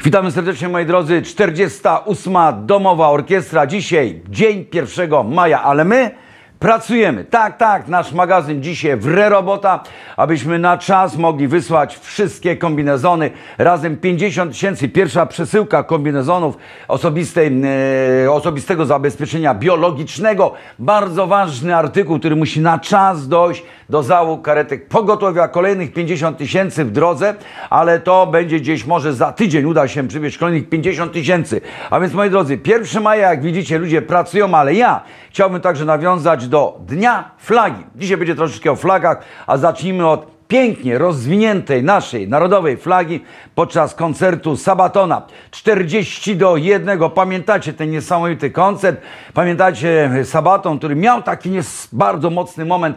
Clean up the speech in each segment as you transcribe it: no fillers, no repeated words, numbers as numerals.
Witamy serdecznie, moi drodzy. 48. Domowa Orkiestra. Dzisiaj dzień 1 maja, ale my pracujemy. Tak, nasz magazyn dzisiaj wre robota, abyśmy na czas mogli wysłać wszystkie kombinezony. Razem 50 000, pierwsza przesyłka kombinezonów osobistego zabezpieczenia biologicznego. Bardzo ważny artykuł, który musi na czas dojść do załóg karetek pogotowia. Kolejnych 50 000 w drodze, ale to będzie gdzieś może za tydzień uda się przywieźć kolejnych 50 000. A więc, moi drodzy, 1 maja, jak widzicie, ludzie pracują, ale ja chciałbym także nawiązać do Dnia Flagi. Dzisiaj będzie troszeczkę o flagach, a zacznijmy od pięknie rozwiniętej naszej narodowej flagi podczas koncertu Sabatona 40:1. Pamiętacie ten niesamowity koncert? Pamiętacie Sabaton, który miał taki bardzo mocny moment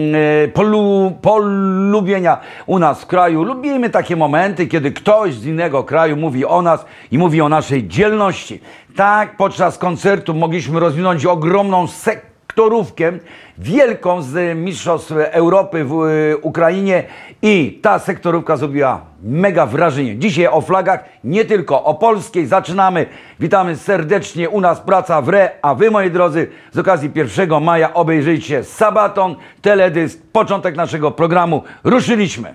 polubienia u nas w kraju. Lubimy takie momenty, kiedy ktoś z innego kraju mówi o nas i mówi o naszej dzielności. Tak, podczas koncertu mogliśmy rozwinąć ogromną sektorówkę wielką z Mistrzostw Europy w Ukrainie i ta sektorówka zrobiła mega wrażenie. Dzisiaj o flagach, nie tylko o polskiej. Zaczynamy. Witamy serdecznie. U nas praca w re, a wy, moi drodzy, z okazji 1 maja obejrzyjcie Sabaton, teledysk, początek naszego programu. Ruszyliśmy.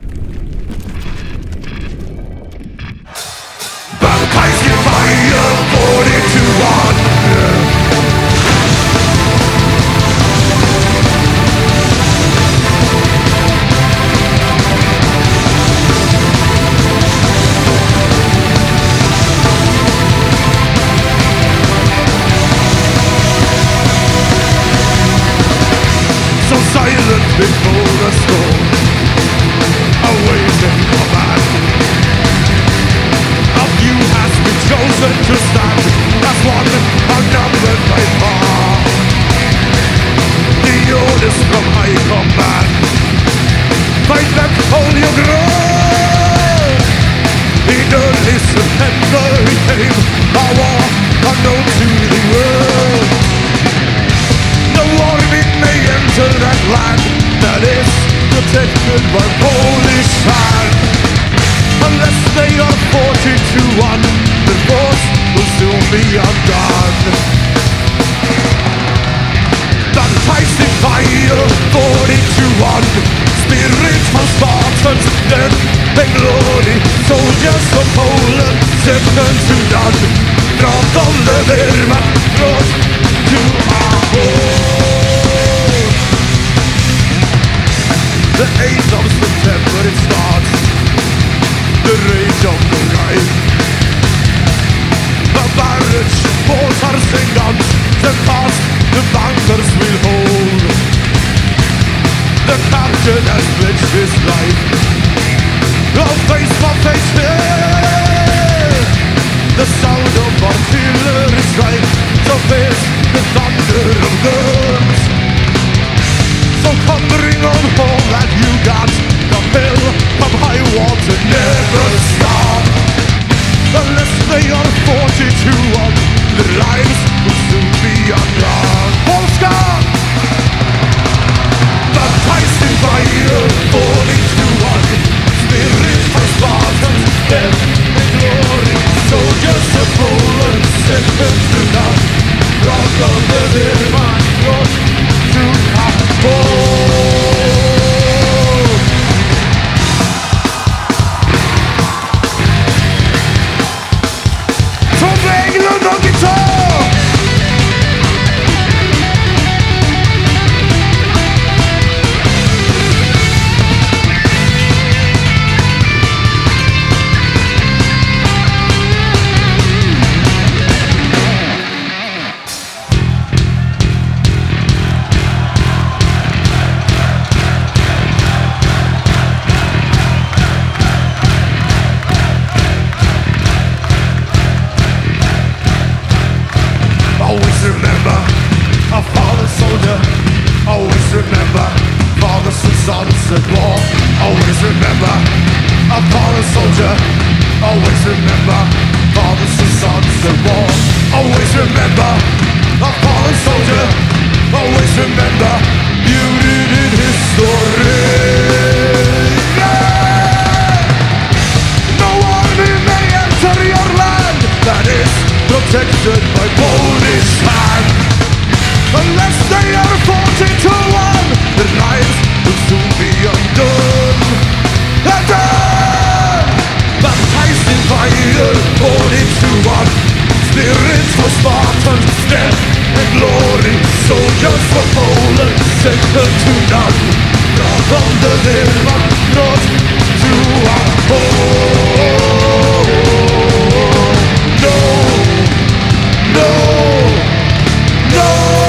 Silent before the storm, awaiting command. A few has been chosen to stand as one outnumbered by far. The orders from high command: fight back, hold your ground. In early September it came, a war unknown to the world. The warning may enter that land that is protected by Polish hand. Unless they are 40-1, the force will soon be undone. Baptized in fire, 40-1, spirit of Spartans, death and glory. Soldiers of Poland, second to none. Dropped on the Wehrmacht, brought to our home. The 8th of September it starts, the rage of the night. A barrage, mortars and guns, the past, the bunkers will hold. The captain has pledged his life, I'll face my face here. The sound of artillery strike, so face the thunder of guns. So come bring on all that you got. Come hill, come high water, never stop. Unless they are 40-1, the lives will soon be undone. Polska! Baptized in fire, 40-1. Spirit for Spartans, death and glory. Soldiers of Poland, second to none. Rock on the Wehrmacht, brought to our home. Tom Englund on guitar! At war, always remember our fallen soldier. Always remember fathers and sons at war. Always remember our fallen soldier. Always remember you did in history. No army may enter your life. spirits for Spartans, death and glory. Soldiers for Poland, second to none. Not from the hill, not to our home. No, no, no.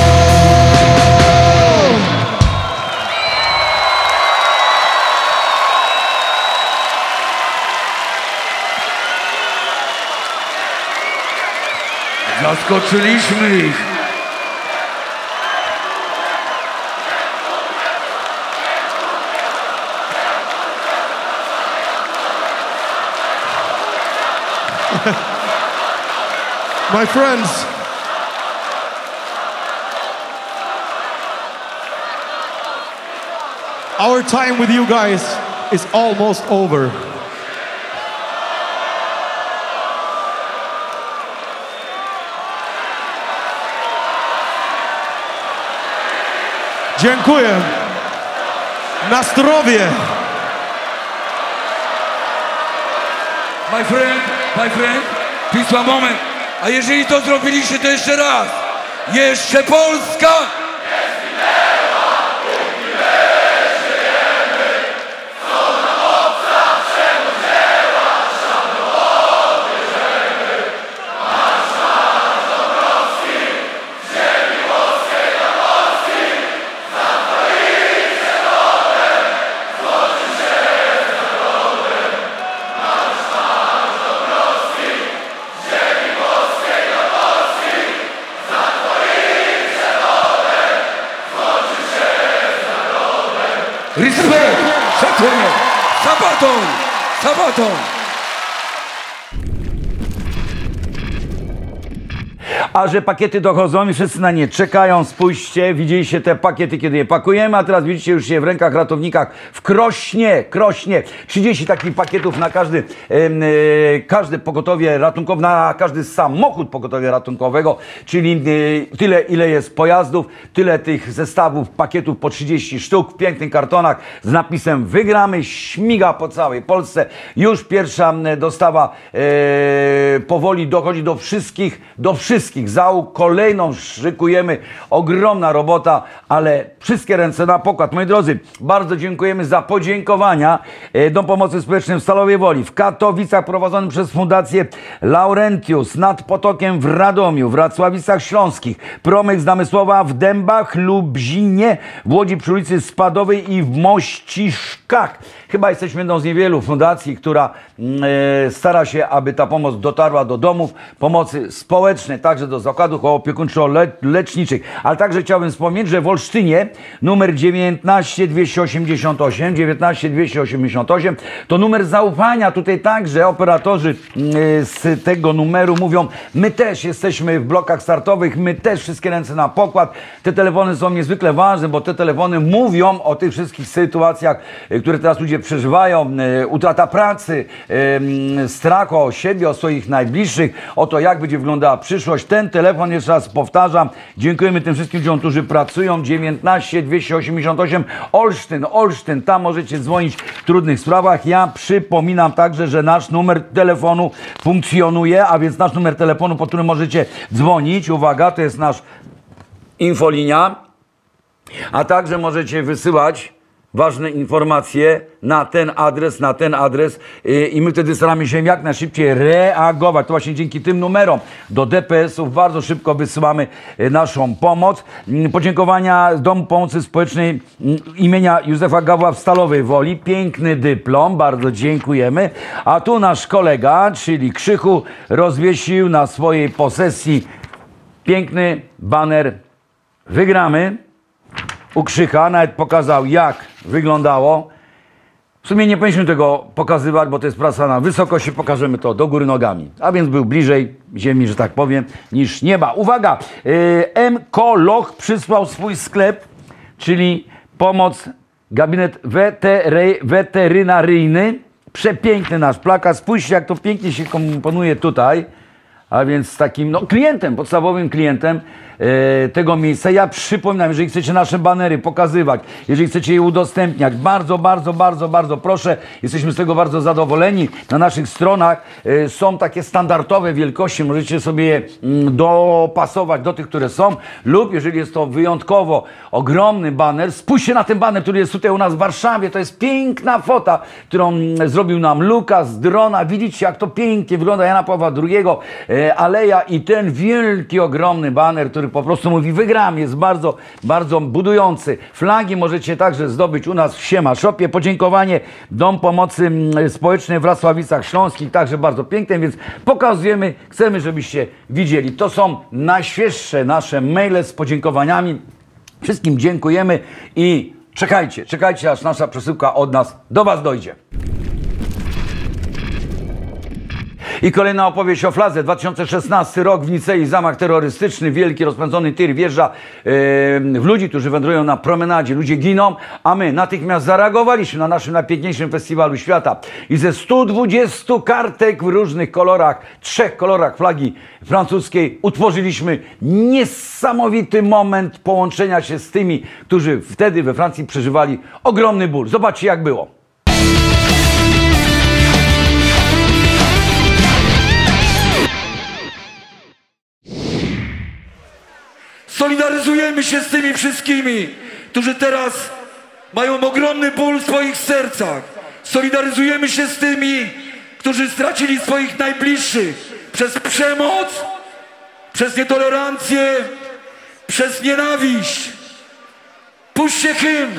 Zaskoczyliśmy ich. My friends, our time with you guys is almost over. Dziękuję. Na zdrowie. My friend, please one moment. A jeżeli to zrobiliście, to jeszcze raz. Jeszcze Polska! Respekt! Szacunek! Sabaton! Sabaton! A że pakiety dochodzą i wszyscy na nie czekają, spójrzcie, widzieliście te pakiety, kiedy je pakujemy, a teraz widzicie już je w rękach ratownikach w Krośnie. 30 takich pakietów na każde pogotowie ratunkowe, na każdy samochód pogotowia ratunkowego, czyli tyle, ile jest pojazdów, tyle tych zestawów, pakietów po 30 sztuk w pięknych kartonach z napisem wygramy, śmiga po całej Polsce. Już pierwsza dostawa powoli dochodzi do wszystkich załóg, kolejną szykujemy, ogromna robota, ale wszystkie ręce na pokład. Moi drodzy, bardzo dziękujemy za podziękowania Dom Pomocy Społecznej w Stalowej Woli, w Katowicach prowadzonym przez Fundację Laurentius, nad Potokiem w Radomiu, w Wrocławicach Śląskich, Promyk z Namysłowa w Dębach, Lublinie, w Łodzi przy ulicy Spadowej i w Mościszkach. Chyba jesteśmy jedną z niewielu fundacji, która stara się, aby ta pomoc dotarła do domów pomocy społecznej, także do zakładów opiekuńczo-leczniczych. Ale także chciałbym wspomnieć, że w Olsztynie numer 19288 to numer zaufania. Tutaj także operatorzy z tego numeru mówią, my też jesteśmy w blokach startowych, my też wszystkie ręce na pokład. Te telefony są niezwykle ważne, bo te telefony mówią o tych wszystkich sytuacjach, które teraz ludzie przeżywają, utrata pracy, strach o siebie, o swoich najbliższych, o to, jak będzie wyglądała przyszłość. Ten telefon, jeszcze raz powtarzam, dziękujemy tym wszystkim ludziom, którzy pracują. 19288 Olsztyn, tam możecie dzwonić w trudnych sprawach. Ja przypominam także, że nasz numer telefonu funkcjonuje, a więc nasz numer telefonu, po którym możecie dzwonić, uwaga, to jest nasz infolinia, a także możecie wysyłać ważne informacje na ten adres i my wtedy staramy się jak najszybciej reagować. To właśnie dzięki tym numerom do DPS-ów bardzo szybko wysyłamy naszą pomoc. Podziękowania Domu Pomocy Społecznej imienia Józefa Gawła w Stalowej Woli. Piękny dyplom, bardzo dziękujemy. A tu nasz kolega, czyli Krzychu, rozwiesił na swojej posesji piękny baner wygramy. U Krzycha nawet pokazał, jak wyglądało. W sumie nie powinniśmy tego pokazywać, bo to jest praca na wysokości, pokażemy to do góry nogami. A więc był bliżej ziemi, że tak powiem, niż nieba. Uwaga! Mkolog przysłał swój sklep, czyli pomoc, gabinet weterynaryjny. Przepiękny nasz plakat. Spójrzcie, jak to pięknie się komponuje tutaj. a więc z takim no, klientem, podstawowym klientem tego miejsca. Ja przypominam, jeżeli chcecie nasze banery pokazywać, jeżeli chcecie je udostępniać, bardzo proszę. Jesteśmy z tego bardzo zadowoleni. Na naszych stronach są takie standardowe wielkości, możecie sobie je dopasować do tych, które są, lub jeżeli jest to wyjątkowo ogromny baner, spójrzcie na ten baner, który jest tutaj u nas w Warszawie. To jest piękna fota, którą zrobił nam Lukas z drona. Widzicie, jak to pięknie wygląda, Jana Pawła II, aleja i ten wielki, ogromny baner, który po prostu mówi wygram, jest bardzo budujący. Flagi możecie także zdobyć u nas w Siema Shopie. Podziękowanie Dom Pomocy Społecznej w Lasławicach Śląskich, także bardzo piękne, więc pokazujemy, chcemy, żebyście widzieli. To są najświeższe nasze maile z podziękowaniami. Wszystkim dziękujemy i czekajcie, aż nasza przesyłka od nas do was dojdzie. I kolejna opowieść o Fladze. 2016 rok w Nicei, zamach terrorystyczny, wielki rozpędzony tir wjeżdża w ludzi, którzy wędrują na promenadzie. Ludzie giną, a my natychmiast zareagowaliśmy na naszym najpiękniejszym festiwalu świata i ze 120 kartek w różnych kolorach, 3 kolorach flagi francuskiej utworzyliśmy niesamowity moment połączenia się z tymi, którzy wtedy we Francji przeżywali ogromny ból. Zobaczcie, jak było. Solidaryzujemy się z tymi wszystkimi, którzy teraz mają ogromny ból w swoich sercach. Solidaryzujemy się z tymi, którzy stracili swoich najbliższych przez przemoc, przez nietolerancję, przez nienawiść. Puśćcie hymn.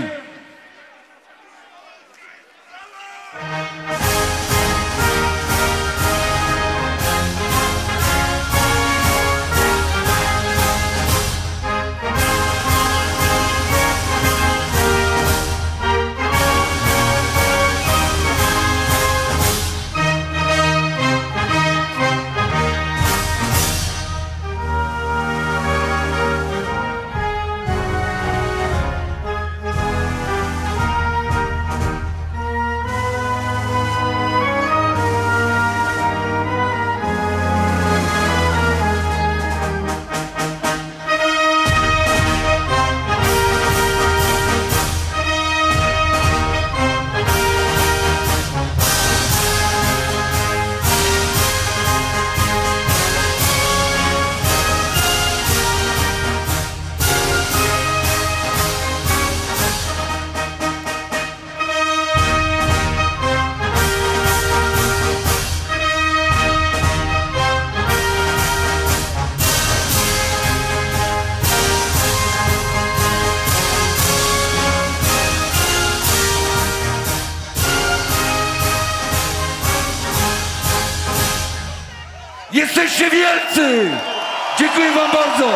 Jesteście wielcy! Dziękuję wam bardzo!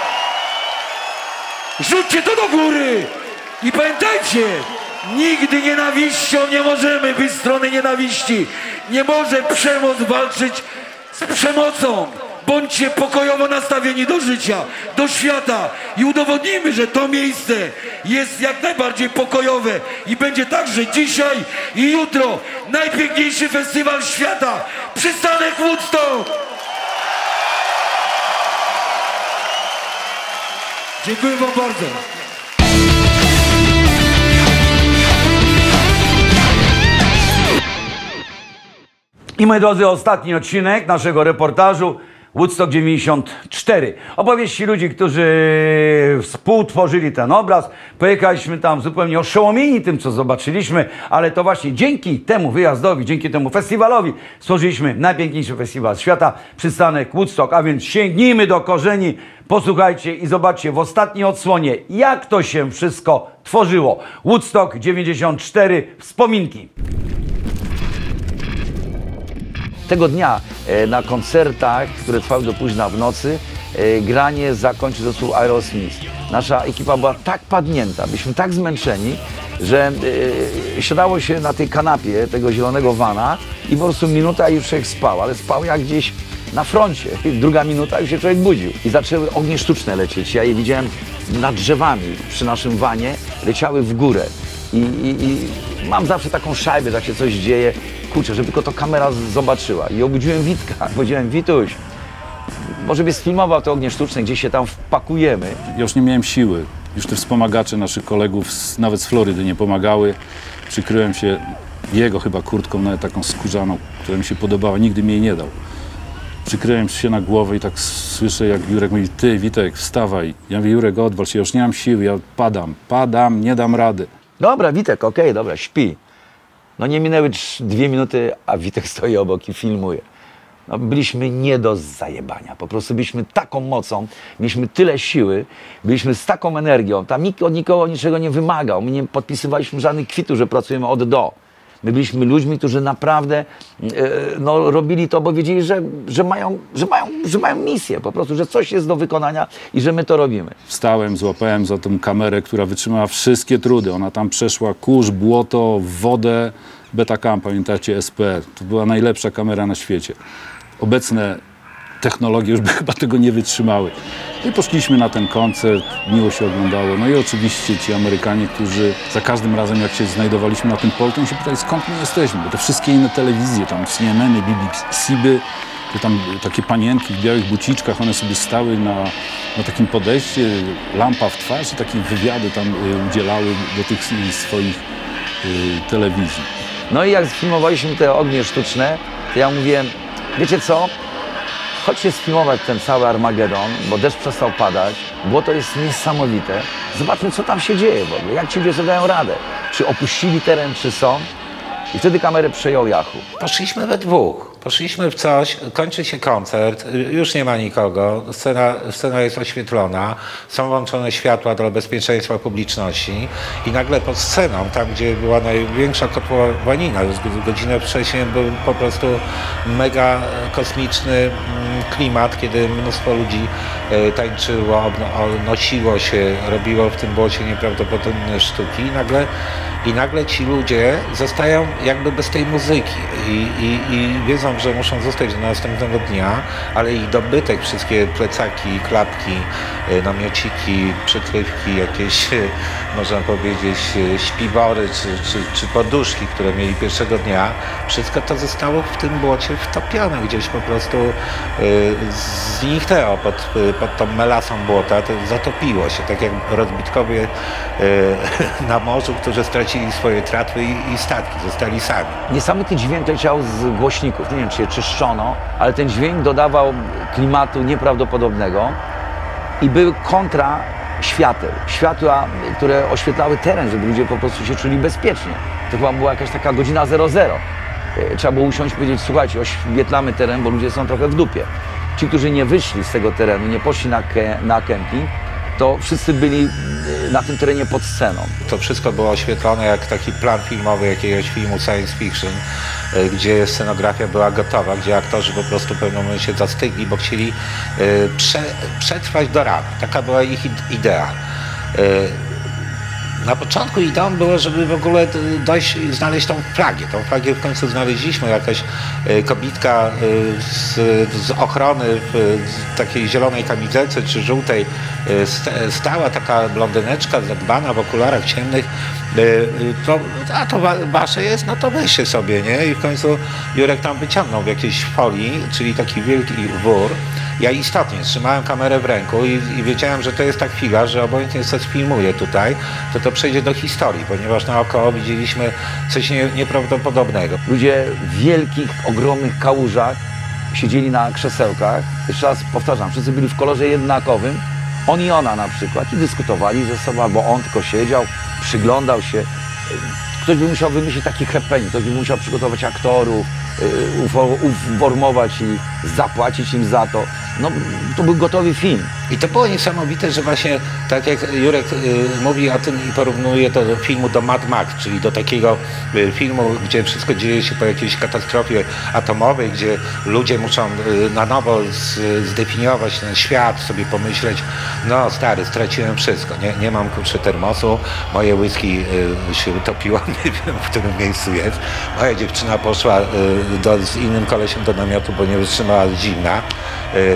Rzućcie to do góry! I pamiętajcie, nigdy nienawiścią nie możemy być strony nienawiści. Nie może przemoc walczyć z przemocą. Bądźcie pokojowo nastawieni do życia, do świata i udowodnimy, że to miejsce jest jak najbardziej pokojowe i będzie także dzisiaj i jutro najpiękniejszy festiwal świata, przystanek Woodstock! Dziękuję wam bardzo. I moi drodzy, ostatni odcinek naszego reportażu Woodstock 94. Opowieści ludzi, którzy współtworzyli ten obraz. Pojechaliśmy tam zupełnie oszołomieni tym, co zobaczyliśmy, ale to właśnie dzięki temu wyjazdowi, dzięki temu festiwalowi stworzyliśmy najpiękniejszy festiwal świata, przystanek Woodstock. A więc sięgnijmy do korzeni, posłuchajcie i zobaczcie w ostatniej odsłonie, jak to się wszystko tworzyło. Woodstock 94, wspominki. Tego dnia na koncertach, które trwały do późna w nocy, granie zakończył zespół Aerosmith. Nasza ekipa była tak padnięta, byliśmy tak zmęczeni, że siadało się na tej kanapie tego zielonego vana i po prostu minuta i już człowiek spał, ale spał jak gdzieś na froncie. Druga minuta już się człowiek budził. I zaczęły ognie sztuczne lecieć. Ja je widziałem nad drzewami przy naszym wanie, leciały w górę. I mam zawsze taką szajbę, że jak się coś dzieje, kurczę, żeby tylko to kamera zobaczyła. I obudziłem Witka, powiedziałem: Wituś, może by sfilmował te ognie sztuczne, gdzie się tam wpakujemy. Ja już nie miałem siły. Już te wspomagacze naszych kolegów, nawet z Florydy, nie pomagały. Przykryłem się jego chyba kurtką, nawet taką skórzaną, która mi się podobała. Nigdy mi jej nie dał. Przykryłem się na głowę i tak słyszę, jak Jurek mówi: ty, Witek, wstawaj. Ja mówię: Jurek, odwal się, już nie mam siły, ja padam, nie dam rady. Dobra, Witek, okej, dobra, śpi. No nie minęły 2 minuty, a Witek stoi obok i filmuje. No, byliśmy nie do zajebania. Po prostu byliśmy taką mocą, mieliśmy tyle siły, byliśmy z taką energią. Tam nikt od nikogo niczego nie wymagał. My nie podpisywaliśmy żadnych kwitów, że pracujemy od do. My byliśmy ludźmi, którzy naprawdę no, robili to, bo wiedzieli, że mają misję po prostu, że coś jest do wykonania i że my to robimy. Wstałem, złapałem za tą kamerę, która wytrzymała wszystkie trudy. Ona tam przeszła kurz, błoto, wodę, Betacam, pamiętacie, SP. To była najlepsza kamera na świecie. Obecne technologie już by chyba tego nie wytrzymały. I poszliśmy na ten koncert, miło się oglądało. No i oczywiście ci Amerykanie, którzy za każdym razem, jak się znajdowaliśmy na tym polu, to oni się pytali, skąd my jesteśmy. Bo te wszystkie inne telewizje, tam CNN, BBC, to tam takie panienki w białych buciczkach, one sobie stały na takim podejście, lampa w twarz i takie wywiady tam udzielały do tych swoich telewizji. No i jak sfilmowaliśmy te ognie sztuczne, to ja mówiłem: wiecie co? Chodźcie sfilmować ten cały Armagedon, bo deszcz przestał padać, błoto jest niesamowite. Zobaczmy, co tam się dzieje w ogóle, jak ci ludzie sobie dają radę. Czy opuścili teren, czy są. I wtedy kamerę przejął Yahoo. Poszliśmy we dwóch. Poszliśmy w coś, kończy się koncert, już nie ma nikogo, scena jest oświetlona, są włączone światła dla bezpieczeństwa publiczności i nagle pod sceną, tam gdzie była największa kotłowanina, już godzinę wcześniej był po prostu mega kosmiczny klimat, kiedy mnóstwo ludzi tańczyło, nosiło się, robiło w tym błocie nieprawdopodobne sztuki i nagle ci ludzie zostają jakby bez tej muzyki i wiedzą, że muszą zostać do następnego dnia, ale ich dobytek, wszystkie plecaki, klapki, namiociki, przykrywki, jakieś, można powiedzieć, śpiwory czy poduszki, które mieli pierwszego dnia, wszystko to zostało w tym błocie wtopione, gdzieś po prostu zniknęło pod tą melasą błota, to zatopiło się, tak jak rozbitkowie na morzu, którzy stracili swoje tratwy i statki, zostali sami. Niesamowity dźwięk leciał z głośników, nie wiem, czy je czyszczono, ale ten dźwięk dodawał klimatu nieprawdopodobnego i były kontra świateł. Światła, które oświetlały teren, żeby ludzie po prostu się czuli bezpiecznie. To chyba była jakaś taka godzina 00. Trzeba było usiąść i powiedzieć: słuchajcie, oświetlamy teren, bo ludzie są trochę w dupie. Ci, którzy nie wyszli z tego terenu, nie poszli na kemping, to wszyscy byli na tym terenie pod sceną. To wszystko było oświetlone jak taki plan filmowy jakiegoś filmu science fiction, gdzie scenografia była gotowa, gdzie aktorzy po prostu w pewnym momencie zastygli, bo chcieli przetrwać do rana. Taka była ich idea. Na początku ideą było, żeby w ogóle dojść i znaleźć tą flagę. Tą flagę w końcu znaleźliśmy. Jakaś kobitka z ochrony w takiej zielonej kamizelce czy żółtej stała, taka blondyneczka zadbana w okularach ciemnych. A to wasze jest? No to weźcie sobie, nie? I w końcu Jurek tam wyciągnął w jakiejś folii, czyli taki wielki wór. Ja istotnie trzymałem kamerę w ręku i wiedziałem, że to jest ta chwila, że obojętnie co sfilmuję tutaj, to przejdzie do historii, ponieważ naokoło widzieliśmy coś nieprawdopodobnego. Ludzie w wielkich, ogromnych kałużach siedzieli na krzesełkach. Jeszcze raz powtarzam, wszyscy byli w kolorze jednakowym. On i ona na przykład i dyskutowali ze sobą, bo on tylko siedział, przyglądał się. Ktoś by musiał wymyślić taki happening, ktoś by musiał przygotować aktorów, uformować ich, zapłacić im za to. No, to był gotowy film. I to było niesamowite, że właśnie tak jak Jurek mówi o tym i porównuje to do filmu do Mad Max, czyli do takiego filmu, gdzie wszystko dzieje się po jakiejś katastrofie atomowej, gdzie ludzie muszą na nowo zdefiniować ten świat, sobie pomyśleć: no stary, straciłem wszystko, nie mam kurczę termosu, moje whisky się utopiło, nie wiem w którym miejscu jest, moja dziewczyna poszła z innym kolesiem do namiotu, bo nie wytrzymała zimna.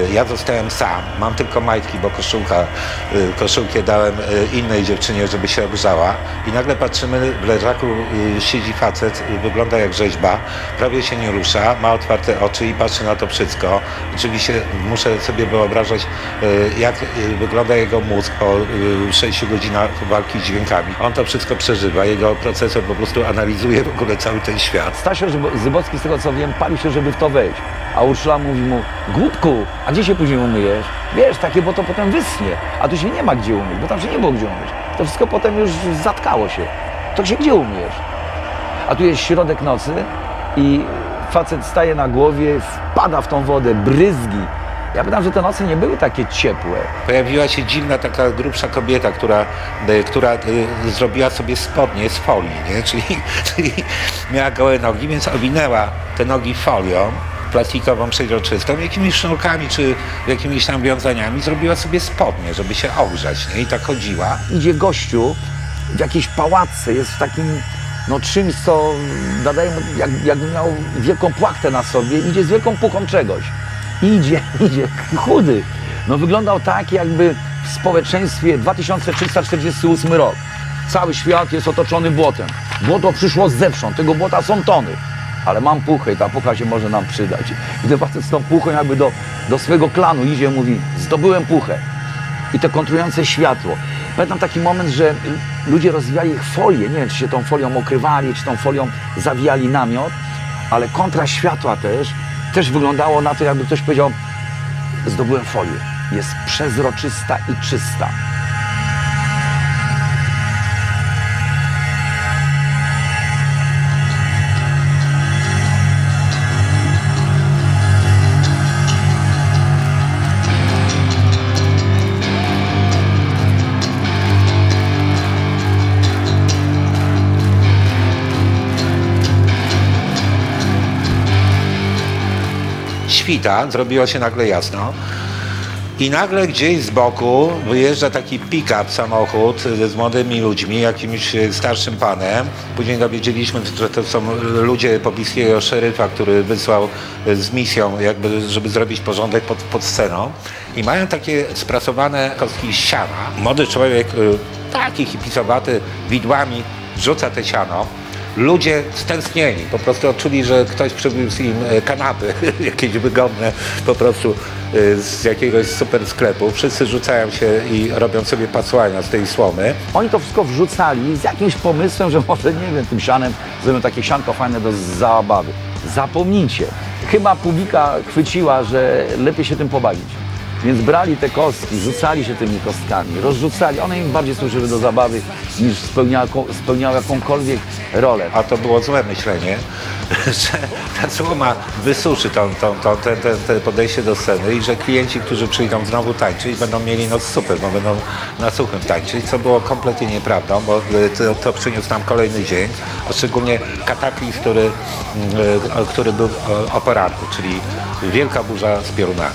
Ja zostałem sam, mam tylko majtki, bo koszulkę dałem innej dziewczynie, żeby się ogrzała. I nagle patrzymy, w leżaku siedzi facet, wygląda jak rzeźba, prawie się nie rusza, ma otwarte oczy i patrzy na to wszystko. Oczywiście muszę sobie wyobrażać, jak wygląda jego mózg po 6 godzinach walki z dźwiękami. On to wszystko przeżywa, jego procesor po prostu analizuje w ogóle cały ten świat. Stasio Zybowski, z tego co wiem, palił się, żeby w to wejść. A Urszula mówi mu, głupku, a gdzie się później umyjesz? Wiesz, takie, bo to potem wyschnie. A tu się nie ma gdzie umyć, bo tam się nie było gdzie umyć. To wszystko potem już zatkało się. To się gdzie umyjesz? A tu jest środek nocy i facet staje na głowie, wpada w tą wodę, bryzgi. Ja pytam, że te noce nie były takie ciepłe. Pojawiła się dziwna, taka grubsza kobieta, która zrobiła sobie spodnie z folii, nie? Czyli miała gołe nogi, więc owinęła te nogi folią plastikową, przeźroczystą, jakimiś sznurkami czy jakimiś tam wiązaniami, zrobiła sobie spodnie, żeby się ogrzać, nie? I tak chodziła. Idzie gościu w jakiejś pałace, jest w takim czymś, co nadaje mu, jakby miał wielką płachtę na sobie, idzie z wielką puchą czegoś. Idzie, chudy. Wyglądał tak, jakby w społeczeństwie 2348 rok. Cały świat jest otoczony błotem. Błoto przyszło zewsząd, tego błota są tony. Ale mam puchę i ta pucha się może nam przydać. I ten facet z tą puchą jakby do swojego klanu idzie i mówi, zdobyłem puchę. I to kontrujące światło. Pamiętam taki moment, że ludzie rozwijali folię, nie wiem, czy się tą folią okrywali, czy tą folią zawijali namiot, ale kontra światła też wyglądało na to, jakby ktoś powiedział, zdobyłem folię. Jest przezroczysta i czysta. Świta, zrobiło się nagle jasno i nagle gdzieś z boku wyjeżdża taki pick-up samochód z młodymi ludźmi, jakimś starszym panem. Później dowiedzieliśmy, że to są ludzie pobliskiego szeryfa, który wysłał z misją, jakby, żeby zrobić porządek pod sceną. I mają takie sprasowane kostki siana. Młody człowiek, taki hipisowaty, widłami rzuca te siano. Ludzie stęsknieni, po prostu odczuli, że ktoś przywiózł im kanapy, jakieś wygodne, po prostu z jakiegoś super sklepu. Wszyscy rzucają się i robią sobie pasłania z tej słomy. Oni to wszystko wrzucali z jakimś pomysłem, że może, nie wiem, tym sianem zrobią takie sianko fajne do zabawy. Zapomnijcie. Chyba publika chwyciła, że lepiej się tym pobawić. Więc brali te kostki, rzucali się tymi kostkami, rozrzucali. One im bardziej służyły do zabawy, niż spełniały jakąkolwiek rolę. A to było złe myślenie, że ta słoma wysuszy te podejście do sceny i że klienci, którzy przyjdą znowu tańczyć, będą mieli noc super, bo będą na suchym tańczyć, co było kompletnie nieprawdą, bo to przyniósł nam kolejny dzień, a szczególnie kataklizm, który był o poranku, czyli wielka burza z piorunami.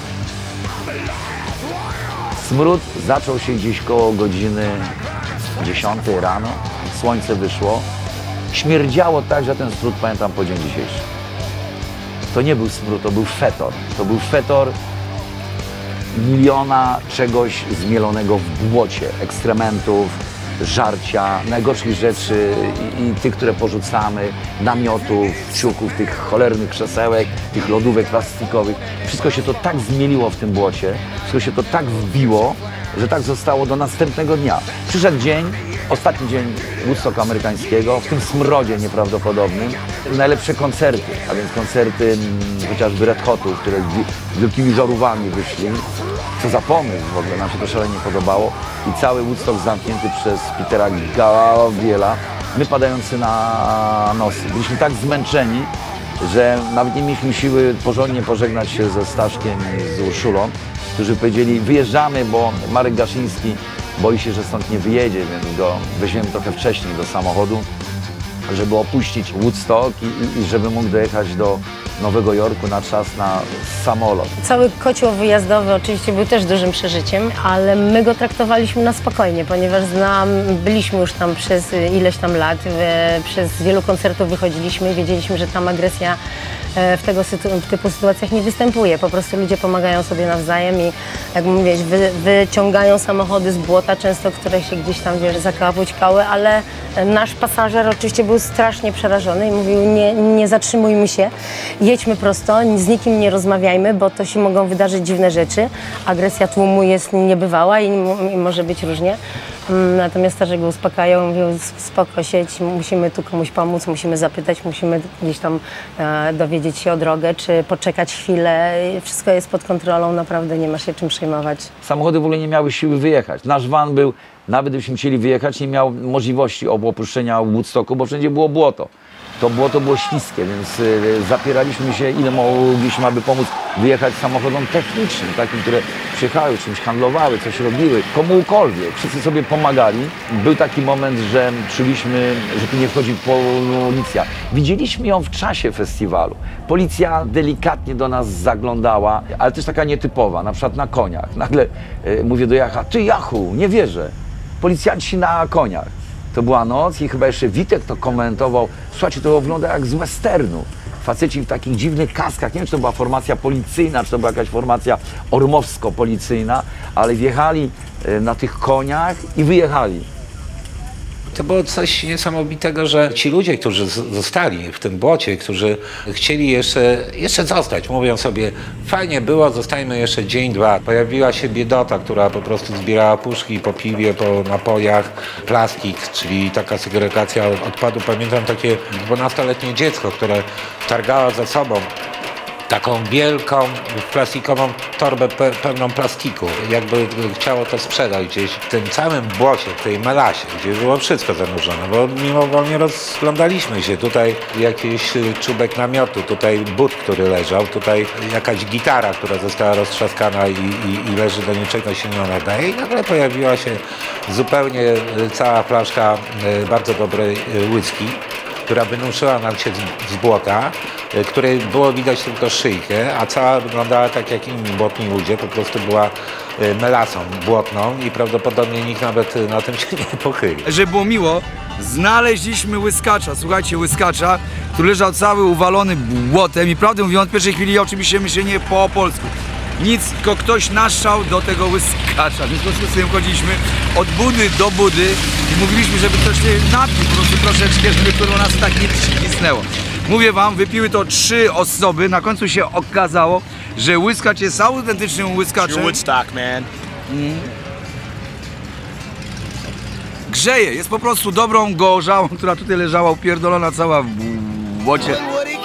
Smród zaczął się gdzieś koło godziny 10 rano. Słońce wyszło. Śmierdziało tak, że ten smród pamiętam po dzień dzisiejszy. To nie był smród, to był fetor. To był fetor miliona czegoś zmielonego w błocie. Ekskrementów, żarcia, najgorszych rzeczy i tych, które porzucamy, namiotów, ciuków, tych cholernych krzesełek, tych lodówek plastikowych. Wszystko się to tak zmieliło w tym błocie, wszystko się to tak wbiło, że tak zostało do następnego dnia. Przyszedł dzień, ostatni dzień Woodstocku amerykańskiego, w tym smrodzie nieprawdopodobnym. Najlepsze koncerty, a więc koncerty chociażby Red Hotów, które z wielkimi żarówami wyszli. Co za pomysł w ogóle, nam się to szalenie podobało. I cały Woodstock zamknięty przez Petera Gabriela, wypadający na nosy. Byliśmy tak zmęczeni, że nawet nie mieliśmy siły porządnie pożegnać się ze Staszkiem i z Urszulą, którzy powiedzieli, wyjeżdżamy, bo Marek Gaszyński boi się, że stąd nie wyjedzie, więc go weźmiemy trochę wcześniej do samochodu. żeby opuścić Woodstock i żeby mógł dojechać do Nowego Jorku na czas na samolot. Cały kocioł wyjazdowy oczywiście był też dużym przeżyciem, ale my go traktowaliśmy na spokojnie, ponieważ byliśmy już tam przez ileś tam lat, przez wielu koncertów wychodziliśmy i wiedzieliśmy, że tam agresja w tego typu sytuacjach nie występuje. Po prostu ludzie pomagają sobie nawzajem i jak mówię, wyciągają samochody z błota, często które się gdzieś tam zakałućkały, ale nasz pasażer oczywiście był strasznie przerażony i mówił, nie zatrzymujmy się, jedźmy prosto, z nikim nie rozmawiajmy, bo to się mogą wydarzyć dziwne rzeczy. Agresja tłumu jest niebywała i może być różnie. Natomiast starzy go uspokajają, mówią, spoko, siedź, musimy tu komuś pomóc, musimy zapytać, musimy gdzieś tam dowiedzieć się o drogę, czy poczekać chwilę. Wszystko jest pod kontrolą, naprawdę nie ma się czym przejmować. Samochody w ogóle nie miały siły wyjechać. Nasz van był, nawet gdybyśmy chcieli wyjechać, nie miał możliwości opuszczenia Woodstocku, bo wszędzie było błoto. To błoto było śliskie, więc zapieraliśmy się, ile mogliśmy, aby pomóc wyjechać samochodom technicznym, takim, które przyjechały, czymś handlowały, coś robiły, komukolwiek. Wszyscy sobie pomagali. Był taki moment, że czuliśmy, że tu nie wchodzi policja. Widzieliśmy ją w czasie festiwalu. Policja delikatnie do nas zaglądała, ale też taka nietypowa, na przykład na koniach. Nagle mówię do Jacha, ty Jachu, nie wierzę, policjanci na koniach. To była noc i chyba jeszcze Witek to komentował. Słuchajcie, to wygląda jak z westernu. Faceci w takich dziwnych kaskach. Nie wiem, czy to była formacja policyjna, czy to była jakaś formacja ormowsko-policyjna, ale wjechali na tych koniach i wyjechali. To było coś niesamowitego, że ci ludzie, którzy zostali w tym błocie, którzy chcieli jeszcze zostać, mówią sobie, fajnie było, zostajmy jeszcze dzień, dwa. Pojawiła się biedota, która po prostu zbierała puszki po piwie, po napojach, plastik, czyli taka segregacja odpadu. Pamiętam takie 12-letnie dziecko, które targało za sobą taką wielką, plastikową torbę pełną plastiku. Jakby chciało to sprzedać gdzieś w tym całym błocie, w tej melasie, gdzie było wszystko zanurzone, bo mimowolnie rozglądaliśmy się. Tutaj jakiś czubek namiotu, tutaj but, który leżał, tutaj jakaś gitara, która została roztrzaskana i leży, do niczego się nie nadaje. I nagle pojawiła się zupełnie cała flaszka bardzo dobrej whisky, która wynurzyła nam się z błota, której było widać tylko szyjkę, a cała wyglądała tak jak inni błotni ludzie, po prostu była melasą błotną i prawdopodobnie nikt nawet na tym się nie pochylił. Żeby było miło, znaleźliśmy łyskacza, słuchajcie, łyskacza, który leżał cały uwalony błotem i prawdę mówiąc w pierwszej chwili oczywiście myślenie po polsku. Nic, tylko ktoś naszczał do tego łyskacza, więc po prostu sobie chodziliśmy od budy do budy i mówiliśmy, żeby ktoś się napił po prostu troszeczkę, żeby to nas tak nie przycisnęło. Mówię wam, wypiły to 3 osoby, na końcu się okazało, że łyskacz jest autentycznym łyskaczem. Woodstock, man. Grzeje, jest po prostu dobrą gorzałą, która tutaj leżała upierdolona cała w błocie.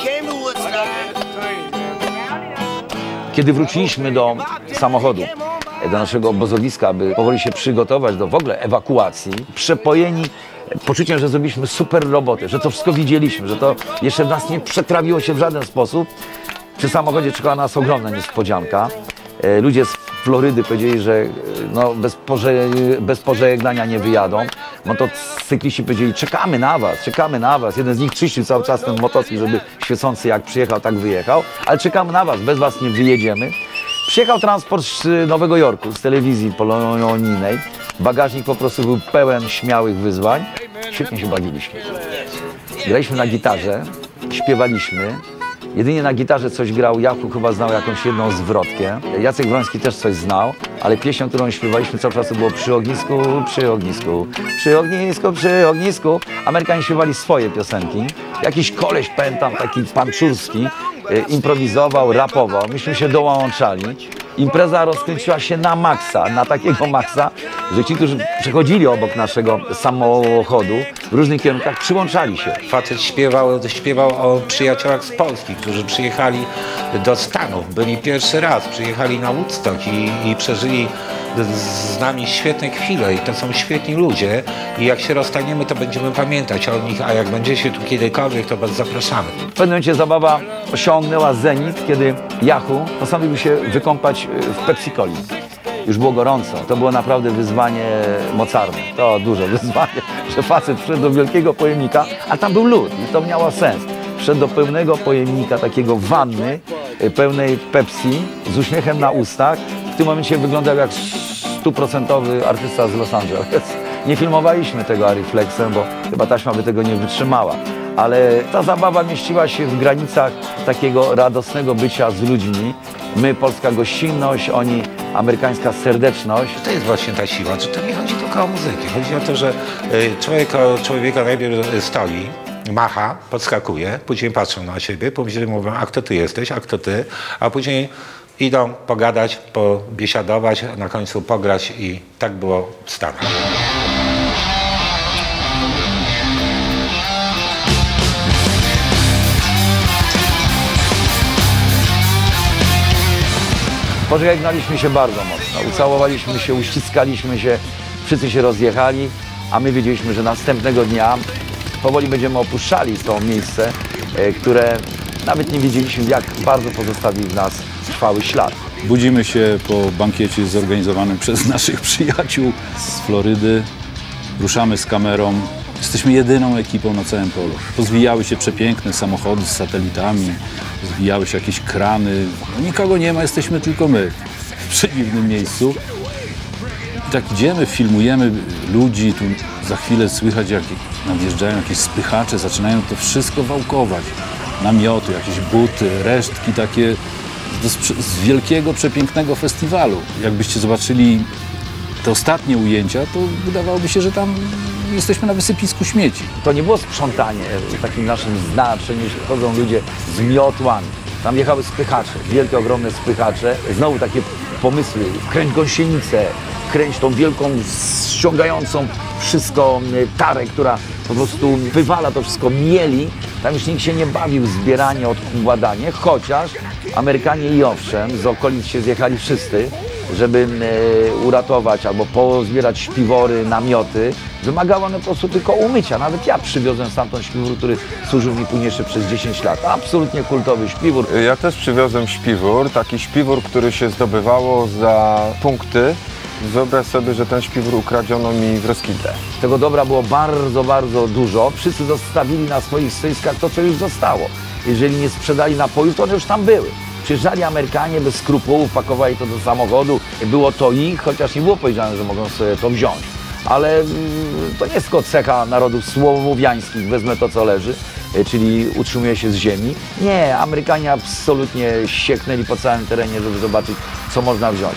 Kiedy wróciliśmy do samochodu, do naszego obozowiska, aby powoli się przygotować do w ogóle ewakuacji, przepojeni poczuciem, że zrobiliśmy super robotę, że to wszystko widzieliśmy, że to jeszcze w nas nie przetrawiło się w żaden sposób. Przy samochodzie czekała nas ogromna niespodzianka. Ludzie z Florydy powiedzieli, że no, bez pożegnania nie wyjadą. Motocykliści powiedzieli, czekamy na was, czekamy na was. Jeden z nich czyścił cały czas ten motocykl, żeby świecący jak przyjechał, tak wyjechał. Ale czekamy na was, bez was nie wyjedziemy. Przyjechał transport z Nowego Jorku, z telewizji polonijnej. Bagażnik po prostu był pełen śmiałych wyzwań. Świetnie się bawiliśmy. Graliśmy na gitarze, śpiewaliśmy. Jedynie na gitarze coś grał Jachu, chyba znał jakąś jedną zwrotkę. Jacek Wroński też coś znał, ale pieśnią, którą śpiewaliśmy cały czas, to było przy ognisku, przy ognisku, przy ognisku, przy ognisku. Amerykanie śpiewali swoje piosenki. Jakiś koleś, pamiętam, taki panczurski, improwizował, rapował. Myśmy się dołączali. Impreza rozkręciła się na maksa, na takiego maksa, że ci, którzy przechodzili obok naszego samochodu w różnych kierunkach, przyłączali się. Facet śpiewał o przyjaciołach z Polski, którzy przyjechali do Stanów, byli pierwszy raz, przyjechali na Woodstock i przeżyli z nami świetne chwile i to są świetni ludzie i jak się rozstaniemy, to będziemy pamiętać o nich, a jak będziecie tu kiedykolwiek, to was zapraszamy. W pewnym momencie zabawa osiągnęła zenit, kiedy Jachu postanowił się wykąpać w Pepsi-Coli. Już było gorąco, to było naprawdę wyzwanie mocarne, to duże wyzwanie, że facet wszedł do wielkiego pojemnika, a tam był lód i to miało sens. Wszedł do pełnego pojemnika, takiego wanny, pełnej Pepsi, z uśmiechem na ustach. W tym momencie wyglądał jak 100% artysta z Los Angeles. Nie filmowaliśmy tego Ariflexem, bo chyba taśma by tego nie wytrzymała. Ale ta zabawa mieściła się w granicach takiego radosnego bycia z ludźmi. My, polska gościnność, oni, amerykańska serdeczność. To jest właśnie ta siła, że to nie chodzi tylko o muzykę. Chodzi o to, że człowieka najpierw stoi, macha, podskakuje, później patrzą na siebie, później mówią, a kto ty jesteś, a kto ty, a później idą pogadać, pobiesiadować, a na końcu pograć i tak było w Stanach. Pożegnaliśmy się bardzo mocno, ucałowaliśmy się, uściskaliśmy się, wszyscy się rozjechali, a my wiedzieliśmy, że następnego dnia powoli będziemy opuszczali to miejsce, które nawet nie wiedzieliśmy, jak bardzo pozostawi w nas trwały ślad. Budzimy się po bankiecie zorganizowanym przez naszych przyjaciół z Florydy. Ruszamy z kamerą. Jesteśmy jedyną ekipą na całym polu. Pozwijały się przepiękne samochody z satelitami, zwijały się jakieś krany. No, nikogo nie ma, jesteśmy tylko my w przedziwnym miejscu. I tak idziemy, filmujemy ludzi, tu za chwilę słychać, jak nadjeżdżają jakieś spychacze, zaczynają to wszystko wałkować. Namioty, jakieś buty, resztki takie z wielkiego, przepięknego festiwalu. Jakbyście zobaczyli te ostatnie ujęcia, to wydawałoby się, że tam jesteśmy na wysypisku śmieci. To nie było sprzątanie w takim naszym znaczeniu, że chodzą ludzie z miotłami. Tam jechały spychacze, wielkie, ogromne spychacze. Znowu takie pomysły, kręć gąsienicę, kręć tą wielką, ściągającą wszystko tarę, która po prostu wywala to wszystko, mieli. Tam już nikt się nie bawił w zbieranie, odkładanie, chociaż Amerykanie i owszem, z okolic się zjechali wszyscy, żeby uratować albo pozbierać śpiwory, namioty. Wymagało one po prostu tylko umycia. Nawet ja przywiozłem stamtąd śpiwór, który służył mi później jeszcze przez 10 lat. Absolutnie kultowy śpiwór. Ja też przywiozłem śpiwór, taki śpiwór, który się zdobywało za punkty. Wyobraź sobie, że ten śpiwór ukradziono mi w Roskilde. Tego dobra było bardzo, bardzo dużo. Wszyscy zostawili na swoich stoiskach to, co już zostało. Jeżeli nie sprzedali napojów, to one już tam były. Przyjeżdżali Amerykanie bez skrupułów, pakowali to do samochodu. Było to ich, chociaż nie było powiedziane, że mogą sobie to wziąć. Ale to nie jest tylko cecha narodów słowowiańskich, wezmę to, co leży, czyli utrzymuje się z ziemi. Nie, Amerykanie absolutnie sieknęli po całym terenie, żeby zobaczyć, co można wziąć.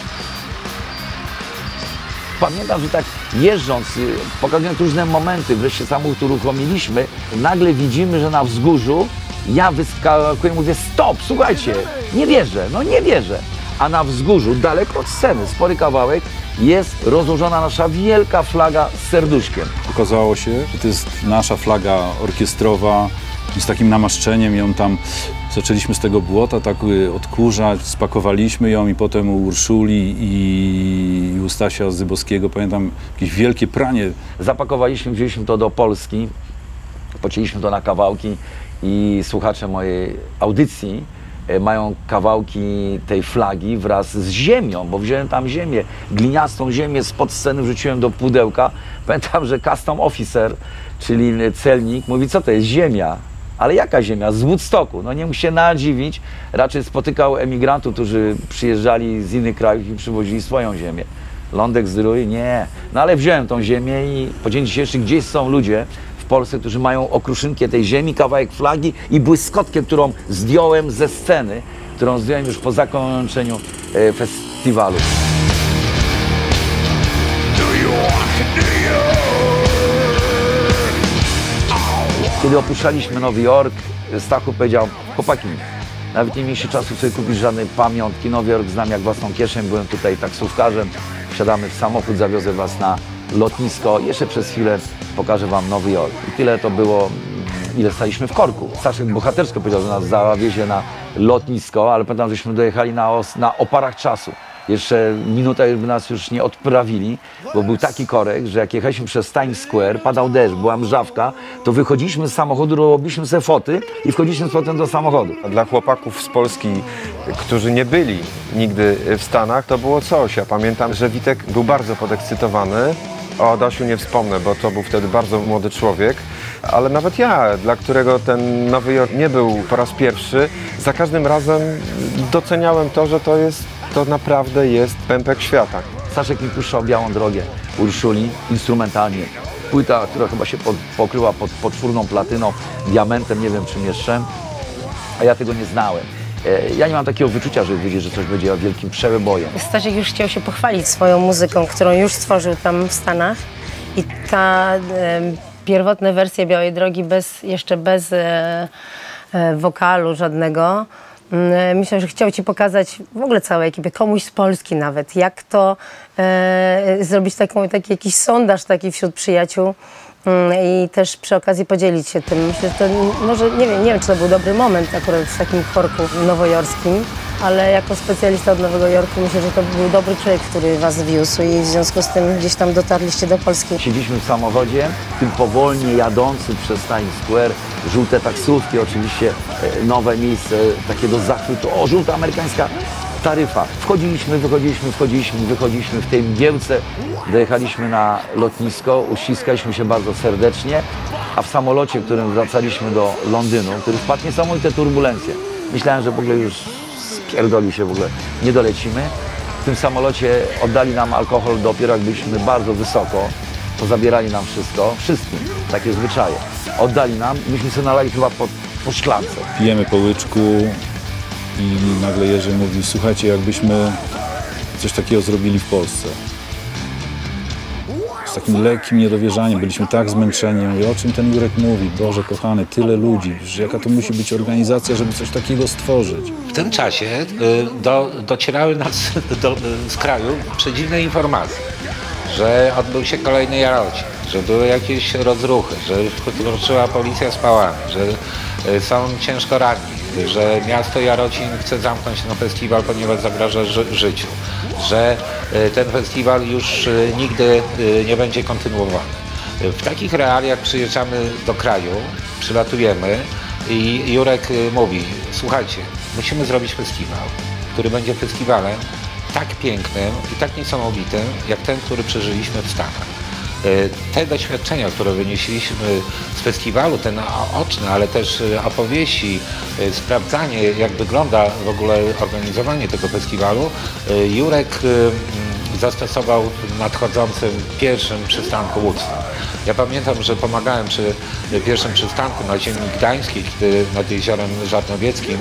Pamiętam, że tak jeżdżąc, pokazując różne momenty, wreszcie samochód uruchomiliśmy, nagle widzimy, że na wzgórzu ja wyskakuję, mówię stop, słuchajcie, nie wierzę, no nie wierzę. A na wzgórzu, daleko od sceny, spory kawałek, jest rozłożona nasza wielka flaga z serduszkiem. Okazało się, że to jest nasza flaga orkiestrowa i z takim namaszczeniem ją tam zaczęliśmy z tego błota tak odkurzać, spakowaliśmy ją i potem u Urszuli i u Stasia Zybowskiego, pamiętam, jakieś wielkie pranie. Zapakowaliśmy, wzięliśmy to do Polski, pocięliśmy to na kawałki i słuchacze mojej audycji mają kawałki tej flagi wraz z ziemią, bo wziąłem tam ziemię, gliniastą ziemię spod sceny wrzuciłem do pudełka. Pamiętam, że custom officer, czyli celnik, mówi, co to jest ziemia? Ale jaka ziemia? Z Woodstocku. No nie mógł się nadziwić, raczej spotykał emigrantów, którzy przyjeżdżali z innych krajów i przywozili swoją ziemię. Lądek Zdrój? Nie. No ale wziąłem tą ziemię i po dzień dzisiejszy gdzieś są ludzie w Polsce, którzy mają okruszynkę tej ziemi, kawałek flagi i błyskotkę, którą zdjąłem ze sceny, którą zdjąłem już po zakończeniu festiwalu. Kiedy opuszczaliśmy Nowy Jork, Stachu powiedział, chłopaki, nawet nie mieliście czasu sobie kupić żadnej pamiątki. Nowy Jork znam jak własną kieszeń, byłem tutaj taksówkarzem, wsiadamy w samochód, zawiozę was na lotnisko, jeszcze przez chwilę pokażę wam Nowy Jork. I tyle to było, ile staliśmy w korku. Staszek bohatersko powiedział, że nas zawiezie na lotnisko, ale pamiętam, żeśmy dojechali na oparach czasu. Jeszcze minutę by nas już nie odprawili, bo był taki korek, że jak jechaliśmy przez Times Square, padał deszcz, była mrzawka, to wychodziliśmy z samochodu, robiliśmy sobie foty i wchodziliśmy z potem do samochodu. Dla chłopaków z Polski, którzy nie byli nigdy w Stanach, to było coś. Ja pamiętam, że Witek był bardzo podekscytowany O Adasiu nie wspomnę, bo to był wtedy bardzo młody człowiek, ale nawet ja, dla którego ten Nowy Jork nie był po raz pierwszy, za każdym razem doceniałem to, że to naprawdę jest pępek świata. Staszek mi puszczał Białą Drogę Urszuli instrumentalnie. Płyta, która chyba się pokryła pod poczwórną platyną, diamentem, nie wiem czym jeszcze, a ja tego nie znałem. Ja nie mam takiego wyczucia, żeby wiedzieć, że coś będzie wielkim przebojem. Stasiek już chciał się pochwalić swoją muzyką, którą już stworzył tam w Stanach i ta pierwotna wersja Białej Drogi jeszcze bez wokalu żadnego. Myślę, że chciał ci pokazać w ogóle całej ekipie, komuś z Polski nawet, jak to zrobić taki jakiś sondaż taki wśród przyjaciół i też przy okazji podzielić się tym. Myślę, że to może, nie wiem, czy to był dobry moment akurat w takim korku nowojorskim, ale jako specjalista od Nowego Jorku myślę, że to był dobry projekt, który was wiózł i w związku z tym gdzieś tam dotarliście do Polski. Siedzieliśmy w samochodzie, tym powolnie jadącym przez Times Square, żółte taksówki, oczywiście nowe miejsce, takie do zachwytu, o, żółta amerykańska taryfa. Wchodziliśmy w tej mgiełce, dojechaliśmy na lotnisko, uściskaliśmy się bardzo serdecznie, a w samolocie, którym wracaliśmy do Londynu, który wpadł w niesamowite turbulencje. Myślałem, że w ogóle już spierdoli się, w ogóle nie dolecimy. W tym samolocie oddali nam alkohol dopiero jak byliśmy bardzo wysoko, to zabierali nam wszystko, wszystkim, takie zwyczaje. Oddali nam i myśmy sobie nalali chyba po szklance. Pijemy po łyczku i nagle Jerzy mówi, słuchajcie, jakbyśmy coś takiego zrobili w Polsce. Z takim lekkim niedowierzaniem, byliśmy tak zmęczeni. Ja mówię, o czym ten Jurek mówi? Boże kochany, tyle ludzi, że jaka to musi być organizacja, żeby coś takiego stworzyć. W tym czasie docierały nas z kraju przedziwne informacje, że odbył się kolejny Jarocin, że były jakieś rozruchy, że wkroczyła policja z pałami, że są ciężko ranni, że miasto Jarocin chce zamknąć ten festiwal, ponieważ zagraża życiu, że ten festiwal już nigdy nie będzie kontynuowany. W takich realiach przyjeżdżamy do kraju, przylatujemy i Jurek mówi, słuchajcie, musimy zrobić festiwal, który będzie festiwalem tak pięknym i tak niesamowitym, jak ten, który przeżyliśmy w Stanach. Te doświadczenia, które wynieśliśmy z festiwalu, ten oczny, ale też opowieści, sprawdzanie, jak wygląda w ogóle organizowanie tego festiwalu, Jurek zastosował w nadchodzącym pierwszym przystanku Woodstock. Ja pamiętam, że pomagałem przy pierwszym przystanku na ziemi gdańskiej, kiedy nad jeziorem Żarnowieckim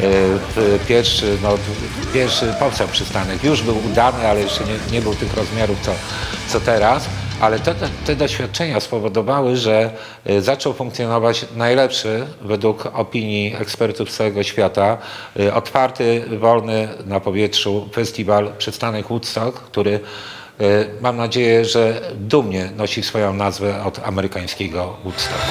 pierwszy powstał przystanek. Już był udany, ale jeszcze nie był tych rozmiarów co teraz. Ale te doświadczenia spowodowały, że zaczął funkcjonować najlepszy, według opinii ekspertów z całego świata, otwarty, wolny na powietrzu festiwal Przystanek Woodstock, który mam nadzieję, że dumnie nosi swoją nazwę od amerykańskiego Woodstock.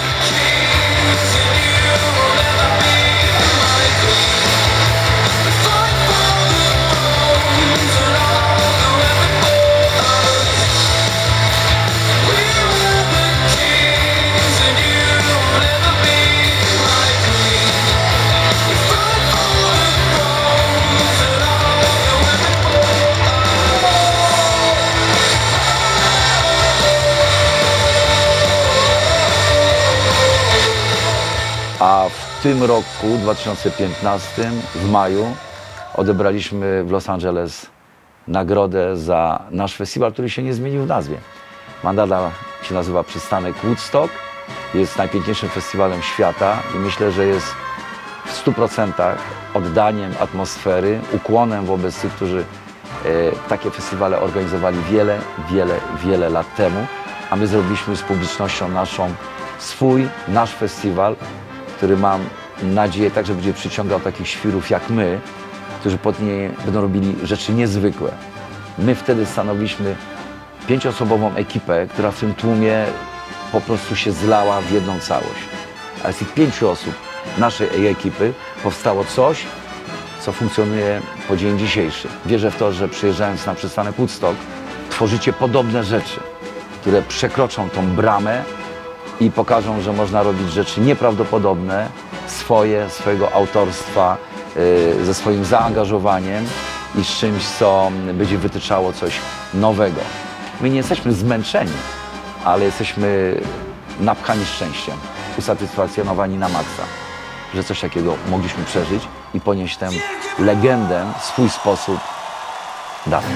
A w tym roku, 2015, w maju, odebraliśmy w Los Angeles nagrodę za nasz festiwal, który się nie zmienił w nazwie. Mandala się nazywa Przystanek Woodstock, jest najpiękniejszym festiwalem świata i myślę, że jest w 100% oddaniem atmosfery, ukłonem wobec tych, którzy takie festiwale organizowali wiele lat temu, a my zrobiliśmy z publicznością naszą nasz festiwal, który mam nadzieję także będzie przyciągał takich świrów jak my, którzy pod niej będą robili rzeczy niezwykłe. My wtedy stanowiliśmy 5-osobową ekipę, która w tym tłumie po prostu się zlała w jedną całość. Ale z tych 5 osób naszej ekipy powstało coś, co funkcjonuje po dzień dzisiejszy. Wierzę w to, że przyjeżdżając na przystanek Woodstock tworzycie podobne rzeczy, które przekroczą tą bramę i pokażą, że można robić rzeczy nieprawdopodobne, swojego autorstwa, ze swoim zaangażowaniem i z czymś, co będzie wytyczało coś nowego. My nie jesteśmy zmęczeni, ale jesteśmy napchani szczęściem, usatysfakcjonowani na maksa, że coś takiego mogliśmy przeżyć i ponieść tę legendę w swój sposób dalej.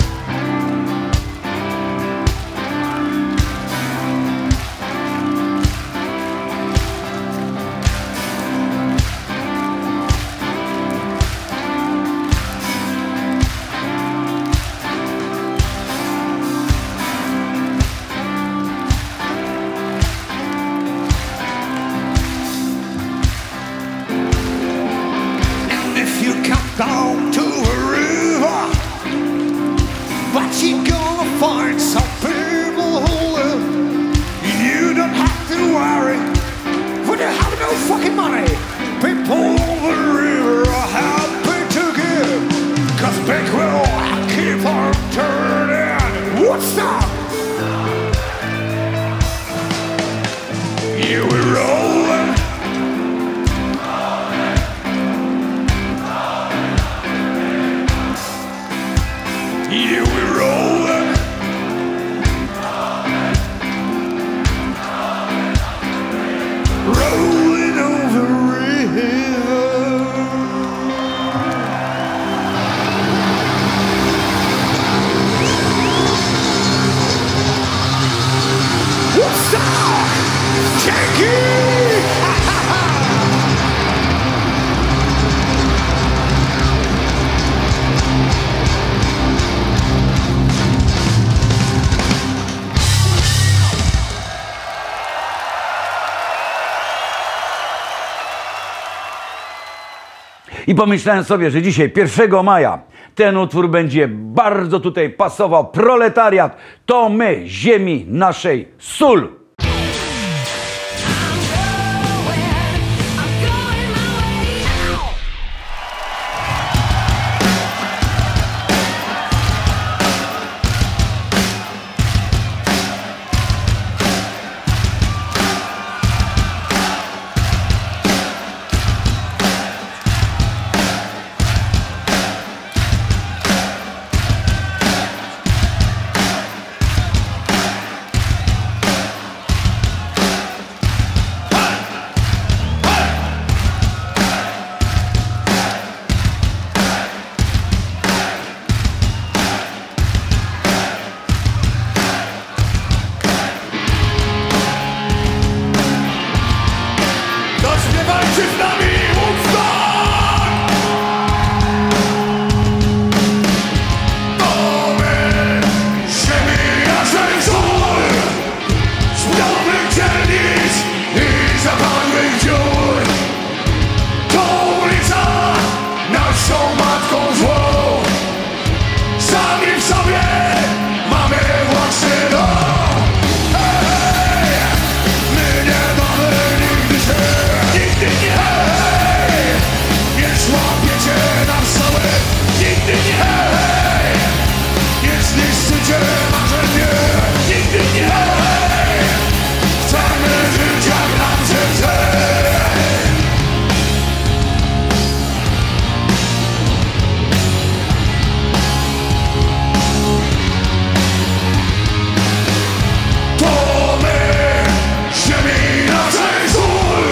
If you come down to a river, but you gonna find some people who will. You don't have to worry, when you have no fucking money. People on the river are happy to give, 'cause big will keep on turning. What's up? You were rolling. You were rolling. Rolling over river. What's up? Jackie! I pomyślałem sobie, że dzisiaj, 1 maja, ten utwór będzie bardzo tutaj pasował. Proletariat to my, ziemi naszej sól. Zaśpiewajcie z nami Woodstock! To my, ziemi naszej sól, z białych dzielnic i zapadłych dziur. To ulica naszą matką złą. Sami w sobie mamy własny dom. Hej, my nie damy nigdy się. Nigdy nie, hej, nie złapiecie nas całych. Nigdy nie, hej, nie zniszczycie marzenie. Nigdy nie, hej, chcemy żyć jak nam się chce. To my, ziemi naszej sól,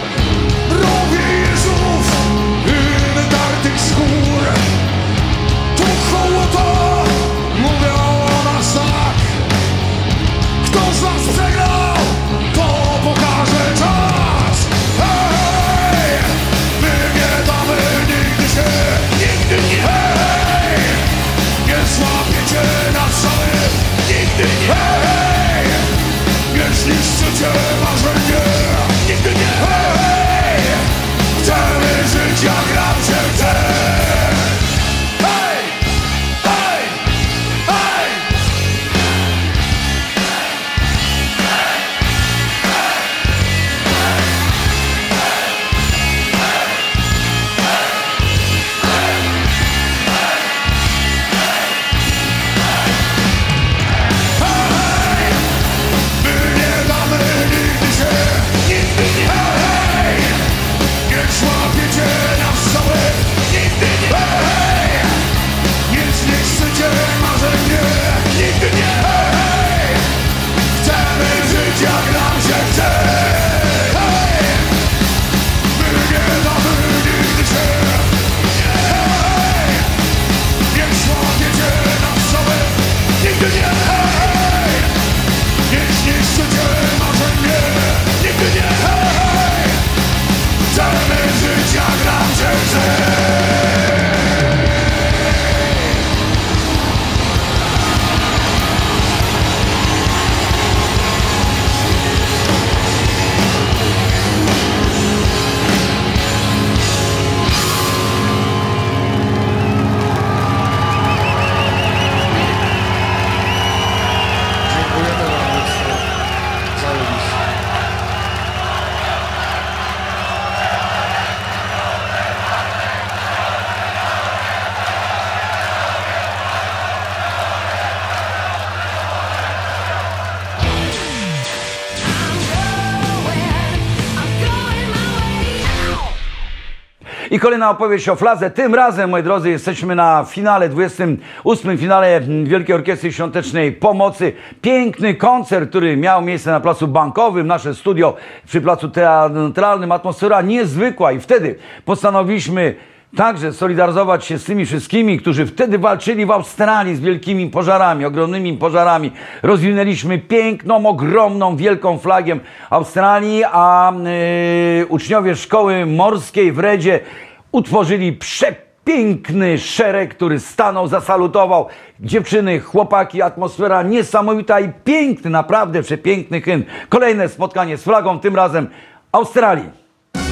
Jeżów i wydartych skór. Tu hołota mówią o nas tak. Kto z nas przegrał, to pokaże czas. Hej, my nie damy nigdy się. Nigdy nie, hej, nie złapiecie nas samych. Nigdy nie, hej, nie zniszczycie marzenie. Nigdy nie, hej, chcemy żyć jak nam się chce. Hej, hej, hej. My nie damy nigdy się. Nigdy nie, hej, nie złapiecie nas I kolejna opowieść o Fladze. Tym razem, moi drodzy, jesteśmy na finale, 28. finale Wielkiej Orkiestry Świątecznej Pomocy. Piękny koncert, który miał miejsce na Placu Bankowym, nasze studio przy Placu Teatralnym. Atmosfera niezwykła i wtedy postanowiliśmy także solidaryzować się z tymi wszystkimi, którzy wtedy walczyli w Australii z wielkimi pożarami, ogromnymi pożarami. Rozwinęliśmy piękną, ogromną, wielką flagę Australii, a uczniowie szkoły morskiej w Redzie utworzyli piękny szereg, który stanął, zasalutował. Dziewczyny, chłopaki, atmosfera niesamowita i piękny, naprawdę przepiękny hymn. Kolejne spotkanie z flagą, tym razem Australii.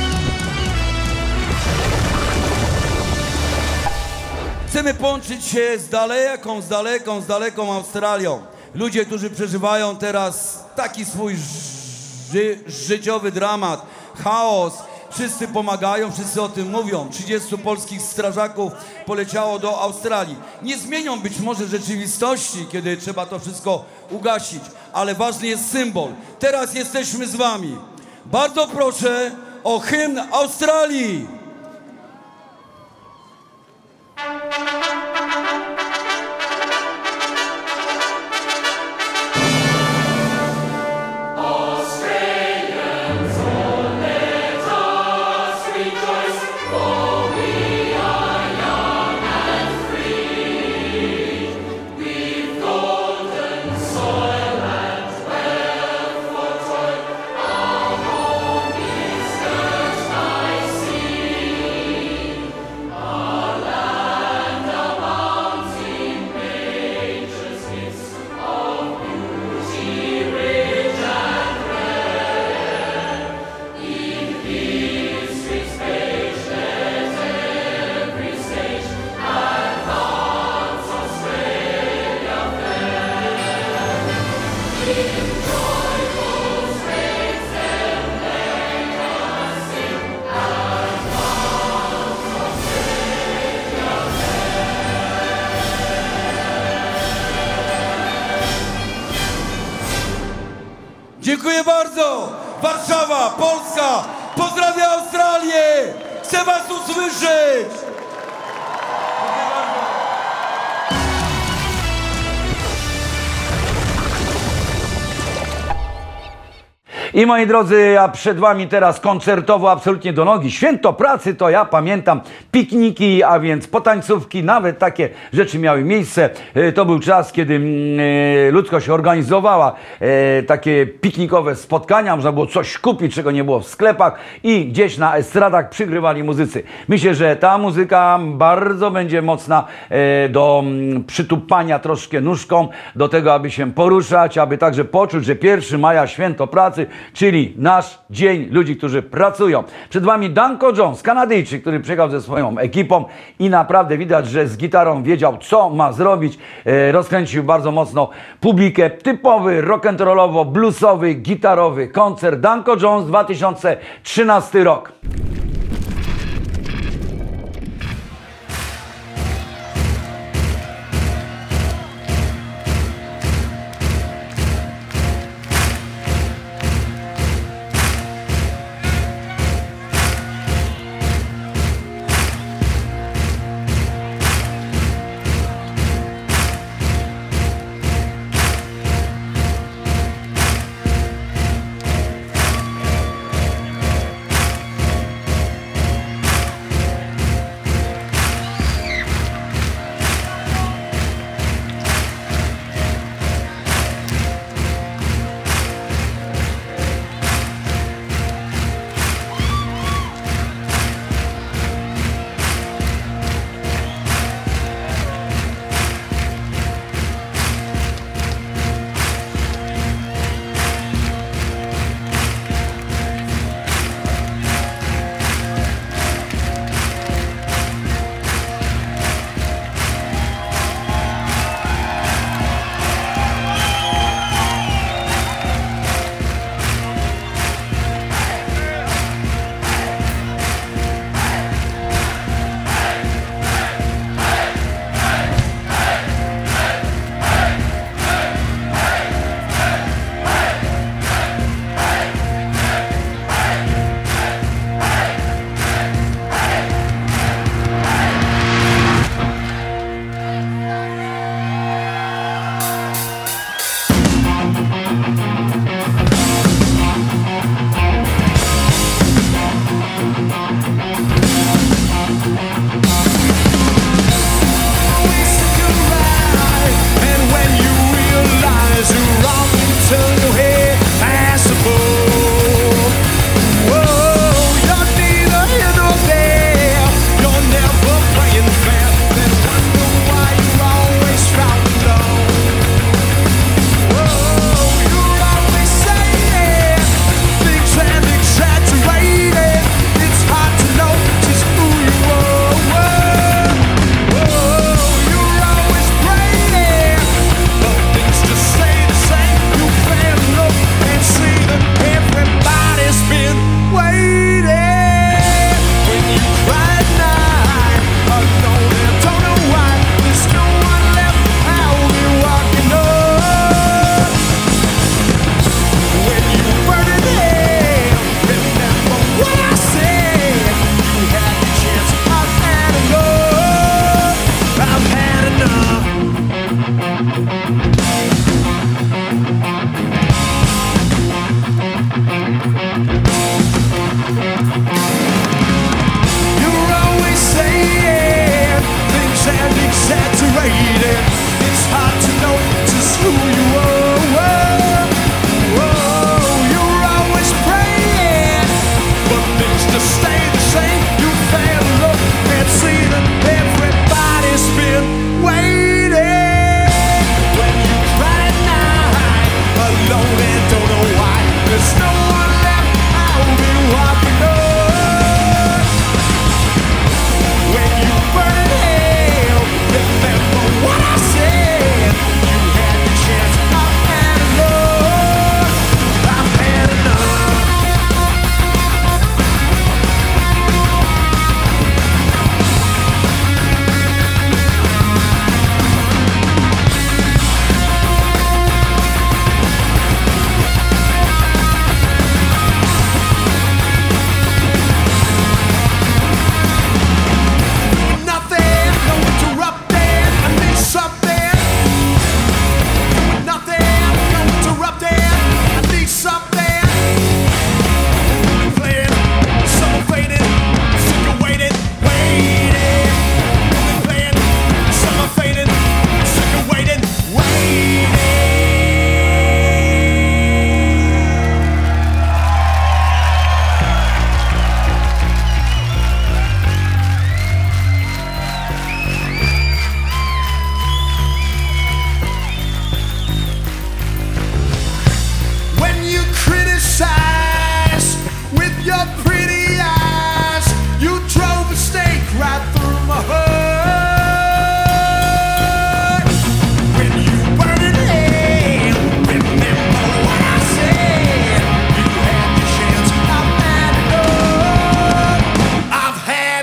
Chcemy połączyć się z daleką Australią. Ludzie, którzy przeżywają teraz taki swój życiowy dramat, chaos. Wszyscy pomagają, wszyscy o tym mówią. 30 polskich strażaków poleciało do Australii. Nie zmienią być może rzeczywistości, kiedy trzeba to wszystko ugasić, ale ważny jest symbol. Teraz jesteśmy z wami. Bardzo proszę o hymn Australii. Dziękuję bardzo! Warszawa, Polska, pozdrawiam Australię! Chcę was usłyszeć! I moi drodzy, a przed wami teraz koncertowo absolutnie do nogi. Święto pracy to ja pamiętam, pikniki, a więc potańcówki, nawet takie rzeczy miały miejsce. To był czas, kiedy ludzkość organizowała takie piknikowe spotkania, można było coś kupić, czego nie było w sklepach i gdzieś na estradach przygrywali muzycy. Myślę, że ta muzyka bardzo będzie mocna do przytupania troszkę nóżką, do tego, aby się poruszać, aby także poczuć, że 1 maja święto pracy, czyli nasz dzień ludzi, którzy pracują. Przed wami Danko Jones, Kanadyjczyk, który przyjechał ze swoją ekipą i naprawdę widać, że z gitarą wiedział, co ma zrobić. Rozkręcił bardzo mocno publikę. Typowy rock'n'rollowo, bluesowy, gitarowy koncert. Danko Jones, 2013 rok.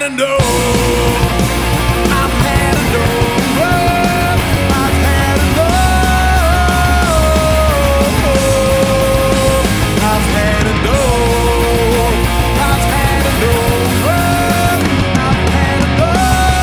enough. I've had enough. I've had enough. I've had enough. I've had enough. I've had enough.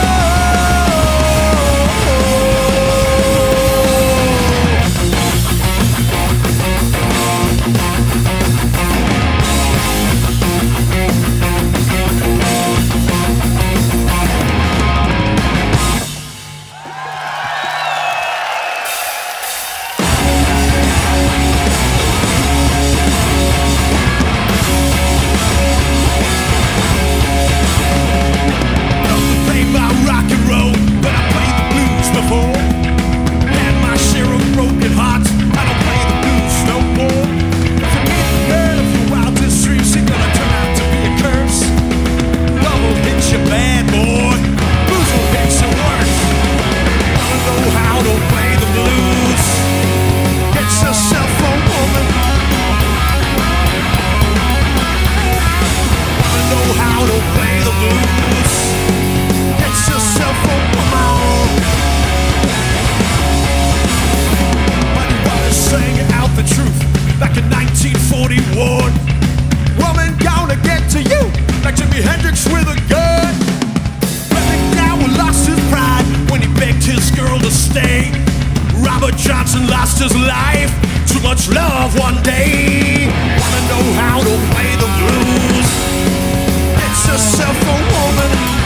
Played by rock and roll, but I played the blues before. Had my share of broken hearts, I don't play the blues no more. If you meet a girl of your wildest dreams, she's gonna turn out to be a curse. Love will hit you bad, boy. Blues will hit you worse. Wanna know how to play the blues? Get yourself a woman. Wanna know how to play the blues? Get yourself a woman. Buddy Wallace sang out the truth back in 1941. Woman gonna get to you like Jimi Hendrix with a gun. Fleming Gower lost his pride when he begged his girl to stay. Robert Johnson lost his life. Too much love one day. Wanna know how to play the blues? Get yourself a woman.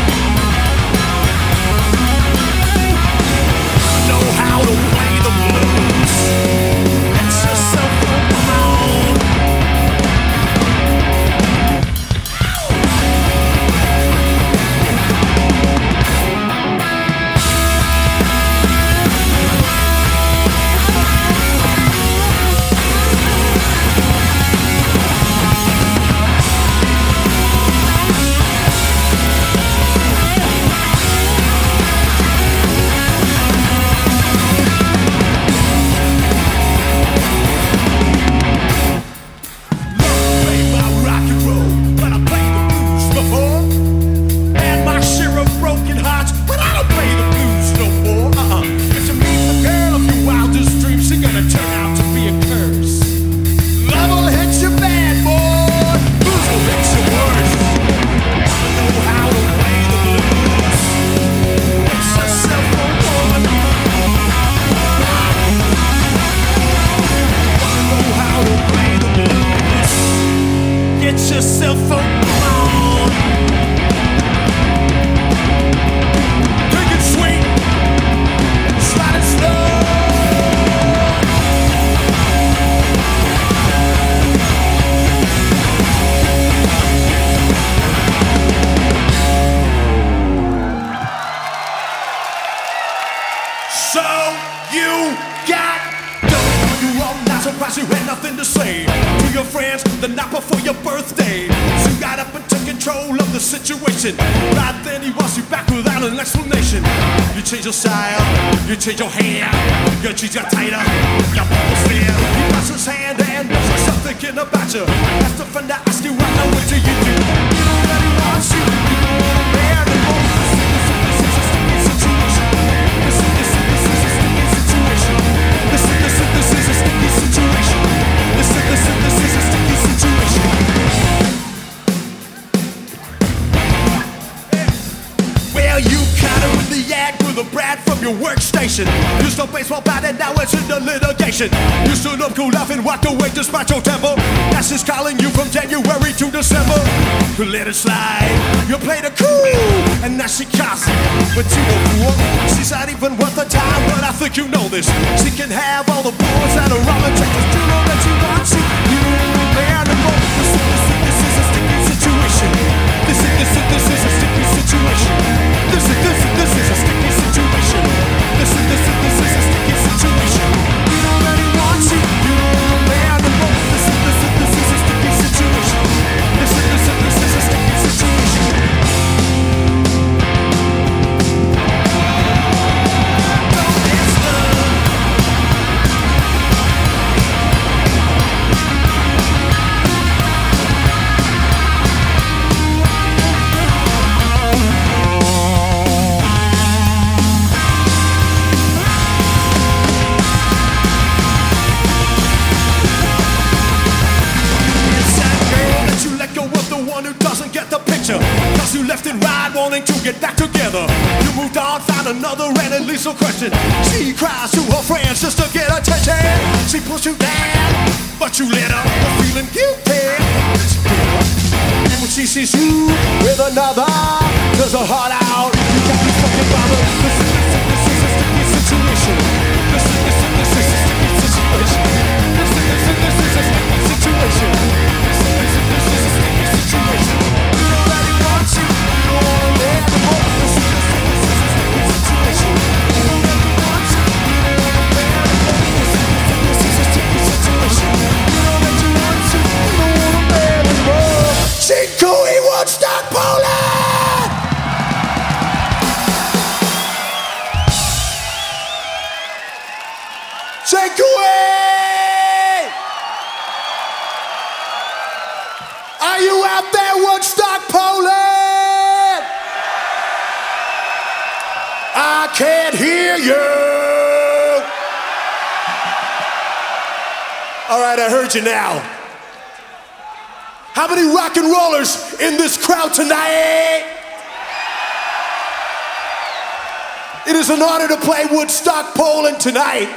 Know how to play the blues. Get yourself a woman. Played by rock and roll, but I played the blues before. Had my share of broken hearts, but I don't play the blues no more. If you meet the girl of your wildest dreams, she's gonna turn out to be a curse. Love will hit you bad, boy. Blues will hit you worse. Wanna know how to play the blues? Get yourself a woman. Wanna know how to play the blues? Get yourself a woman. Take it sweet, slide it slow. So you got don't do you wrong, not surprised you had nothing to say to your friends the night before your birthday. So you got up and took control of the situation. Right then he wants you back without an explanation. You change your style, you change your hair, your jeans got tighter, your balls fair. He puts his hand and starts thinking about you. Has to find out, ask you right now, what do you do? You know that he wants you, you don't want a man anymore. This is a sticky situation. This is a sticky situation. This is a sticky situation. This is a sticky situation. Well, you kinda with the act with a brat from your workstation. Used to baseball bat and now it's in the litigation. You stood up cool off and walked away despite your temper. Now she's calling you from January to December. You let it slide, you played it cool, and now she costs you. But you know fool, she's not even worth the time. But I think you know this. She can have all the boys that are on the check. You know that you want you. You don't man anymore. This is a sticky situation. This is a sticky situation. This is a sticky situation. This is a sticky situation. You know that he wants you. You don't man anymore. This is a sticky situation. This is a sticky situation. Don't answer. left and right, wanting to get back together. You moved on, found another, and it leads to a question. She cries to her friends just to get attention. She pushed you down, but you let her. You're feeling guilty. And when she sees you with another, there's a heart out. You got me fucking bothered. This is a sticky situation. This is a sticky situation. This is a sticky situation. This is a sticky situation. You know that he wants you. You don't want to let him go. This is a sticky situation. You know that he wants you. You don't want to let him go. This is a sticky situation. You know that you want to. You don't want to let him go. Chico, he Woodstock, Poland! Take away! Are you out there, Woodstock, Poland? I can't hear you. All right, I heard you now. How many rock and rollers in this crowd tonight? It is an honor to play Woodstock, Poland tonight.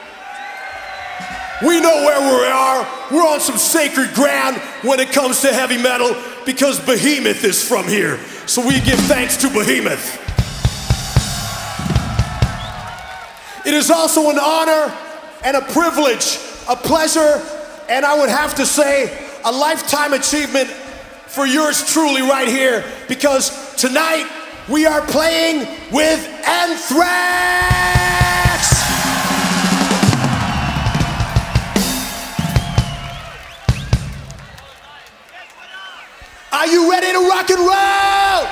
We know where we are. We're on some sacred ground when it comes to heavy metal because Behemoth is from here. So we give thanks to Behemoth. It is also an honor and a privilege, a pleasure, and I would have to say, a lifetime achievement for yours truly right here, because tonight we are playing with Anthrax! Are you ready to rock and roll?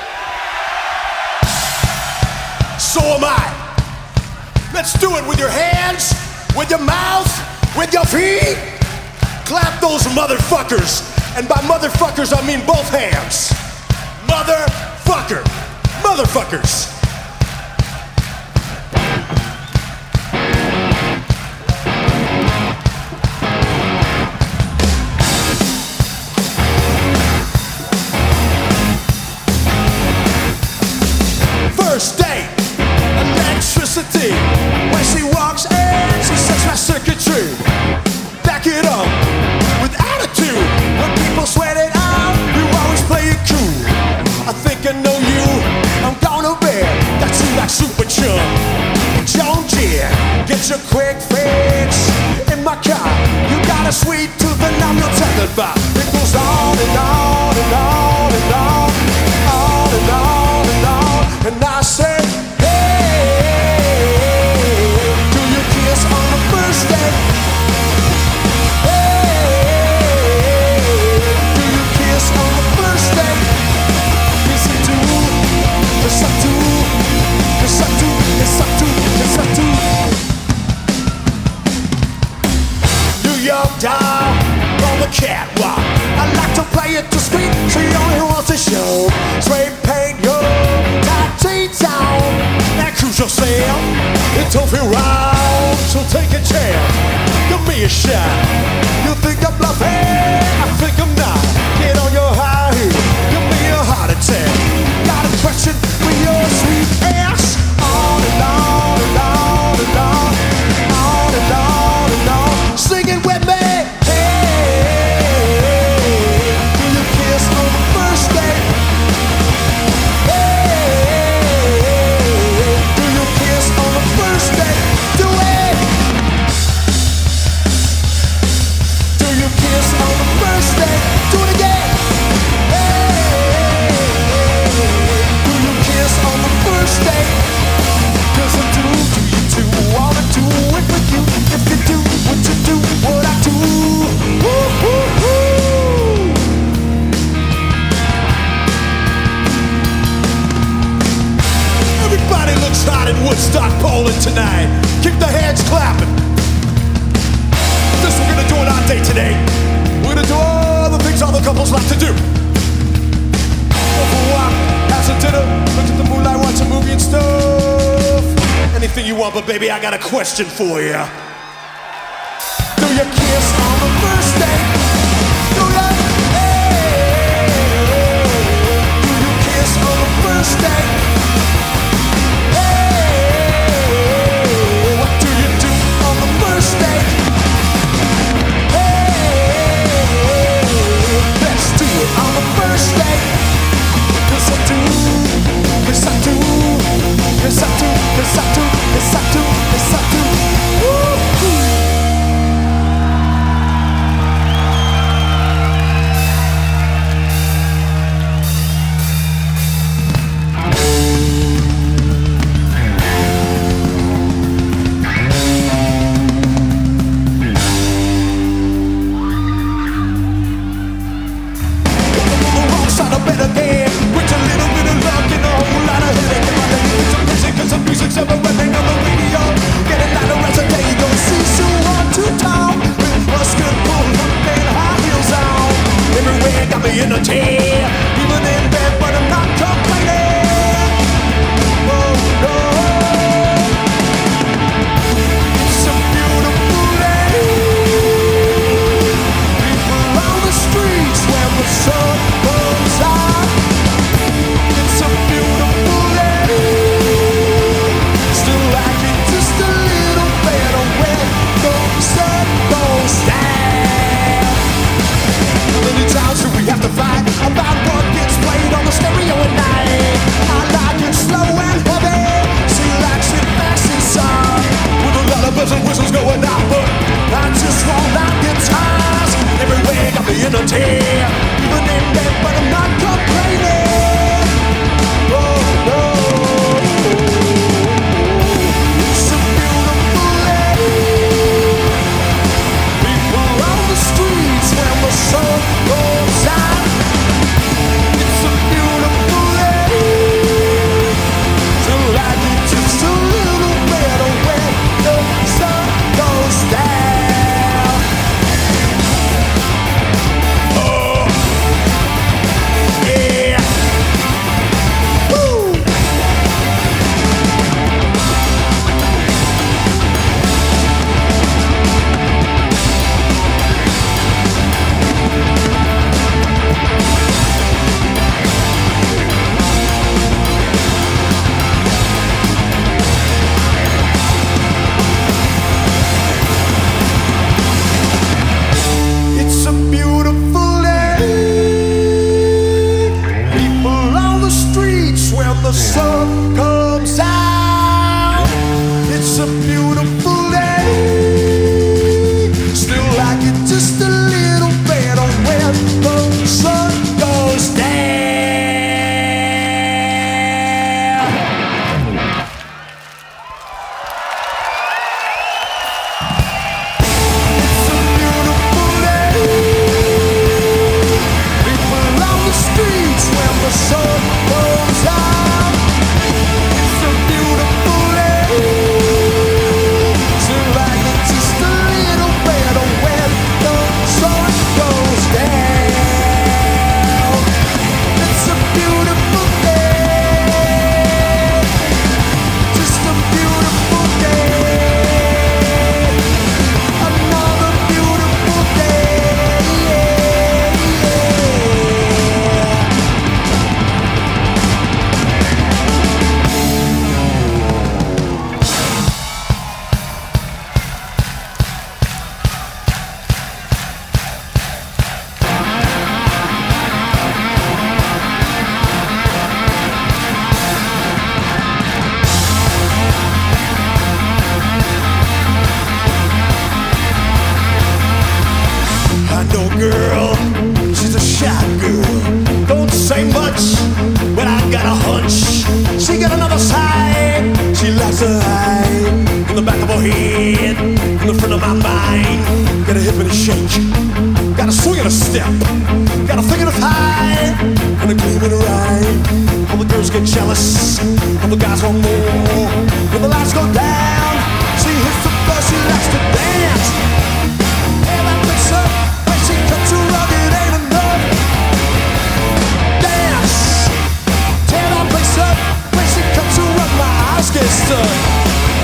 So am I. Let's do it with your hands, with your mouth, with your feet. Clap those motherfuckers. And by motherfuckers, I mean both hands. Motherfucker. Motherfuckers. First date, electricity. When she walks in, she sets my circuitry. Back it up with attitude. When people sweat it out, you always play it cool. I think I know you, I'm gonna bet that you like Super Chum. Joan Jett, get your quick fix in my car. You got a sweet tooth and I'm your tethered by. It goes on and on and on and on, on and on and on. And I say, hey, do you kiss on the first date? New York doll on the catwalk. I like to play it too sweet. She only wants to show. Spray paint your tight jeans on and cruise yourself. It don't feel right, so take a chance. Give me a shot. You think I'm bluffing? I think I'm not. Get on your high heel. Give me a heart attack. Got a question for your sweet ass. On and on and on and on, on and on and on. Sing it with me. Hey, do you kiss on the first date? Hey, do you kiss on the first date? Do it. Do you kiss on the first date? Do it again. Hey, do you kiss on the first date? Cause I do you too? Wanna do it with you. If you do what you do, what I do. Woo, woo, woo. Everybody looks hot in Woodstock, Poland tonight. Keep the hands clapping. This we're gonna do an odd day today. We're gonna do all the things all the couples like to do. Go for a walk, have some dinner, look at the moonlight, watch a movie and stuff. Anything you want, but baby, I got a question for you. Do you kiss on the first date? Do you? Hey, do you kiss on the sun comes out. It's a beautiful day. Still like it just a little better when the sun goes down. It's a beautiful day. People on the streets when the sun goes out. It's a beautiful day. Still like it just a little better when the sun goes down. It's a beautiful day. Just a beautiful day. Another beautiful day. I know a girl, she's a shy girl. Don't say much, but I got a hunch. She got another side, she likes to hide. In the back of her head, in the front of my mind. Got a hip and a shake, got a swing and a step. Got a thing and a high, and a gleam and a ride. All the girls get jealous, all the guys want more. When the lights go down, she hits the floor, she likes to dance. And I mix up, when she cuts her rug, it ain't enough. Dance, tear that place up, when she cuts her rug, my eyes get stuck.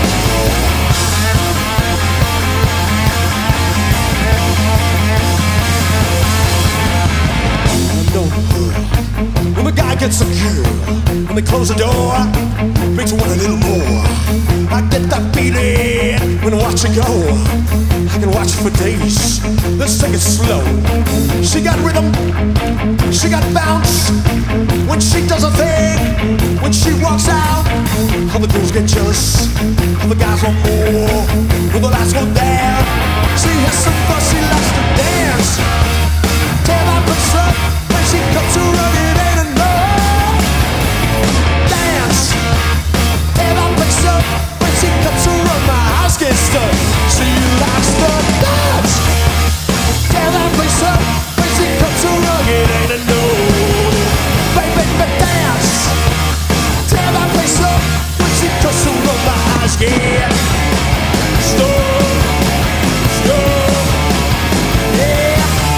I know her. When the guy gets a girl, when they close the door, makes her want a little more. I get that feeling when I watch her go. I can watch it for days. Let's take it slow. She got rhythm, she got bounce. When she does a thing, when she walks out, all the girls get jealous, all the guys want more. When the lights go down, she has some fun, she likes to dance. Tear that place up, when she comes to run, it ain't enough. Dance, tear that place up, when she comes to run, my house gets stuck. She likes to dance. Tear that place up, when she comes to run, it ain't enough. Baby, dance. Tear that place up, when she comes to run, my house gets stuck. Stuck, yeah.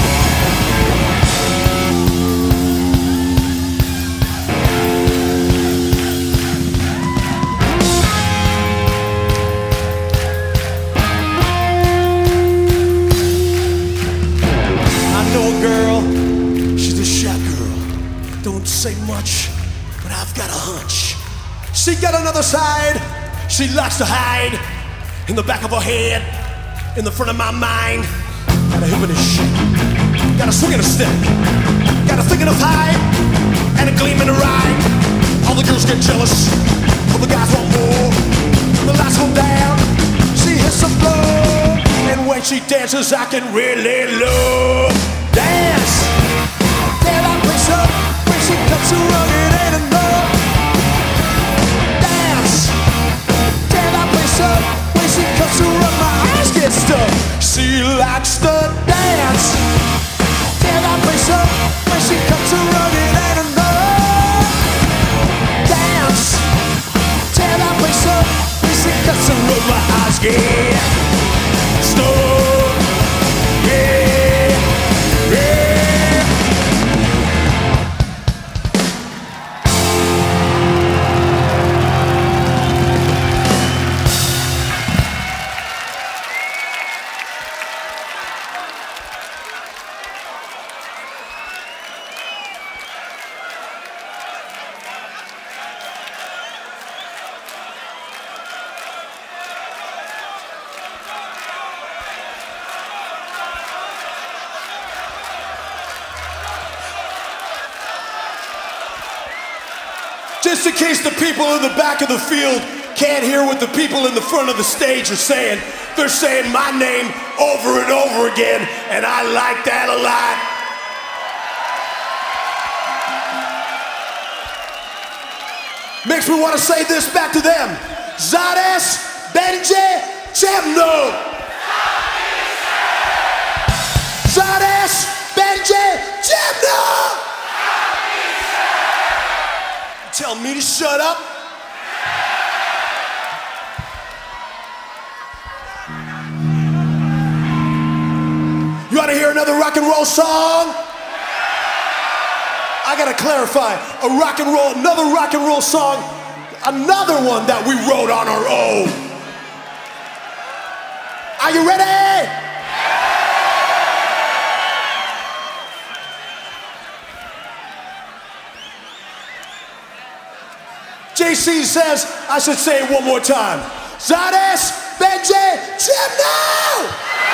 Girl, she's a shy girl. Don't say much, but I've got a hunch. She got another side, she likes to hide. In the back of her head, in the front of my mind. Got a hip and a shake, got a swing and a step. Got a thing and a high, and a gleam in her eye. All the girls get jealous, all the guys want more. When the lights go down, she hits the floor. And when she dances, I can really love. Dance, tear that place up, when she cuts her rug, it ain't enough. Dance, tear that place up, when she cuts her rug, my eyes get stuck. She likes to dance. Tear that place up, when she cuts her rug, it ain't enough. Dance, tear that place up, when she cuts her rug, my eyes get stuck. Yeah. Just in case the people in the back of the field can't hear what the people in the front of the stage are saying, they're saying my name over and over again, and I like that a lot. Makes me want to say this back to them. Zaraz będzie ciemno. Zaraz będzie ciemno. Tell me to shut up. You want to hear another rock and roll song? I gotta clarify, another rock and roll song, another one that we wrote on our own. Are you ready? JC says I should say it one more time. Zaraz będzie ciemno!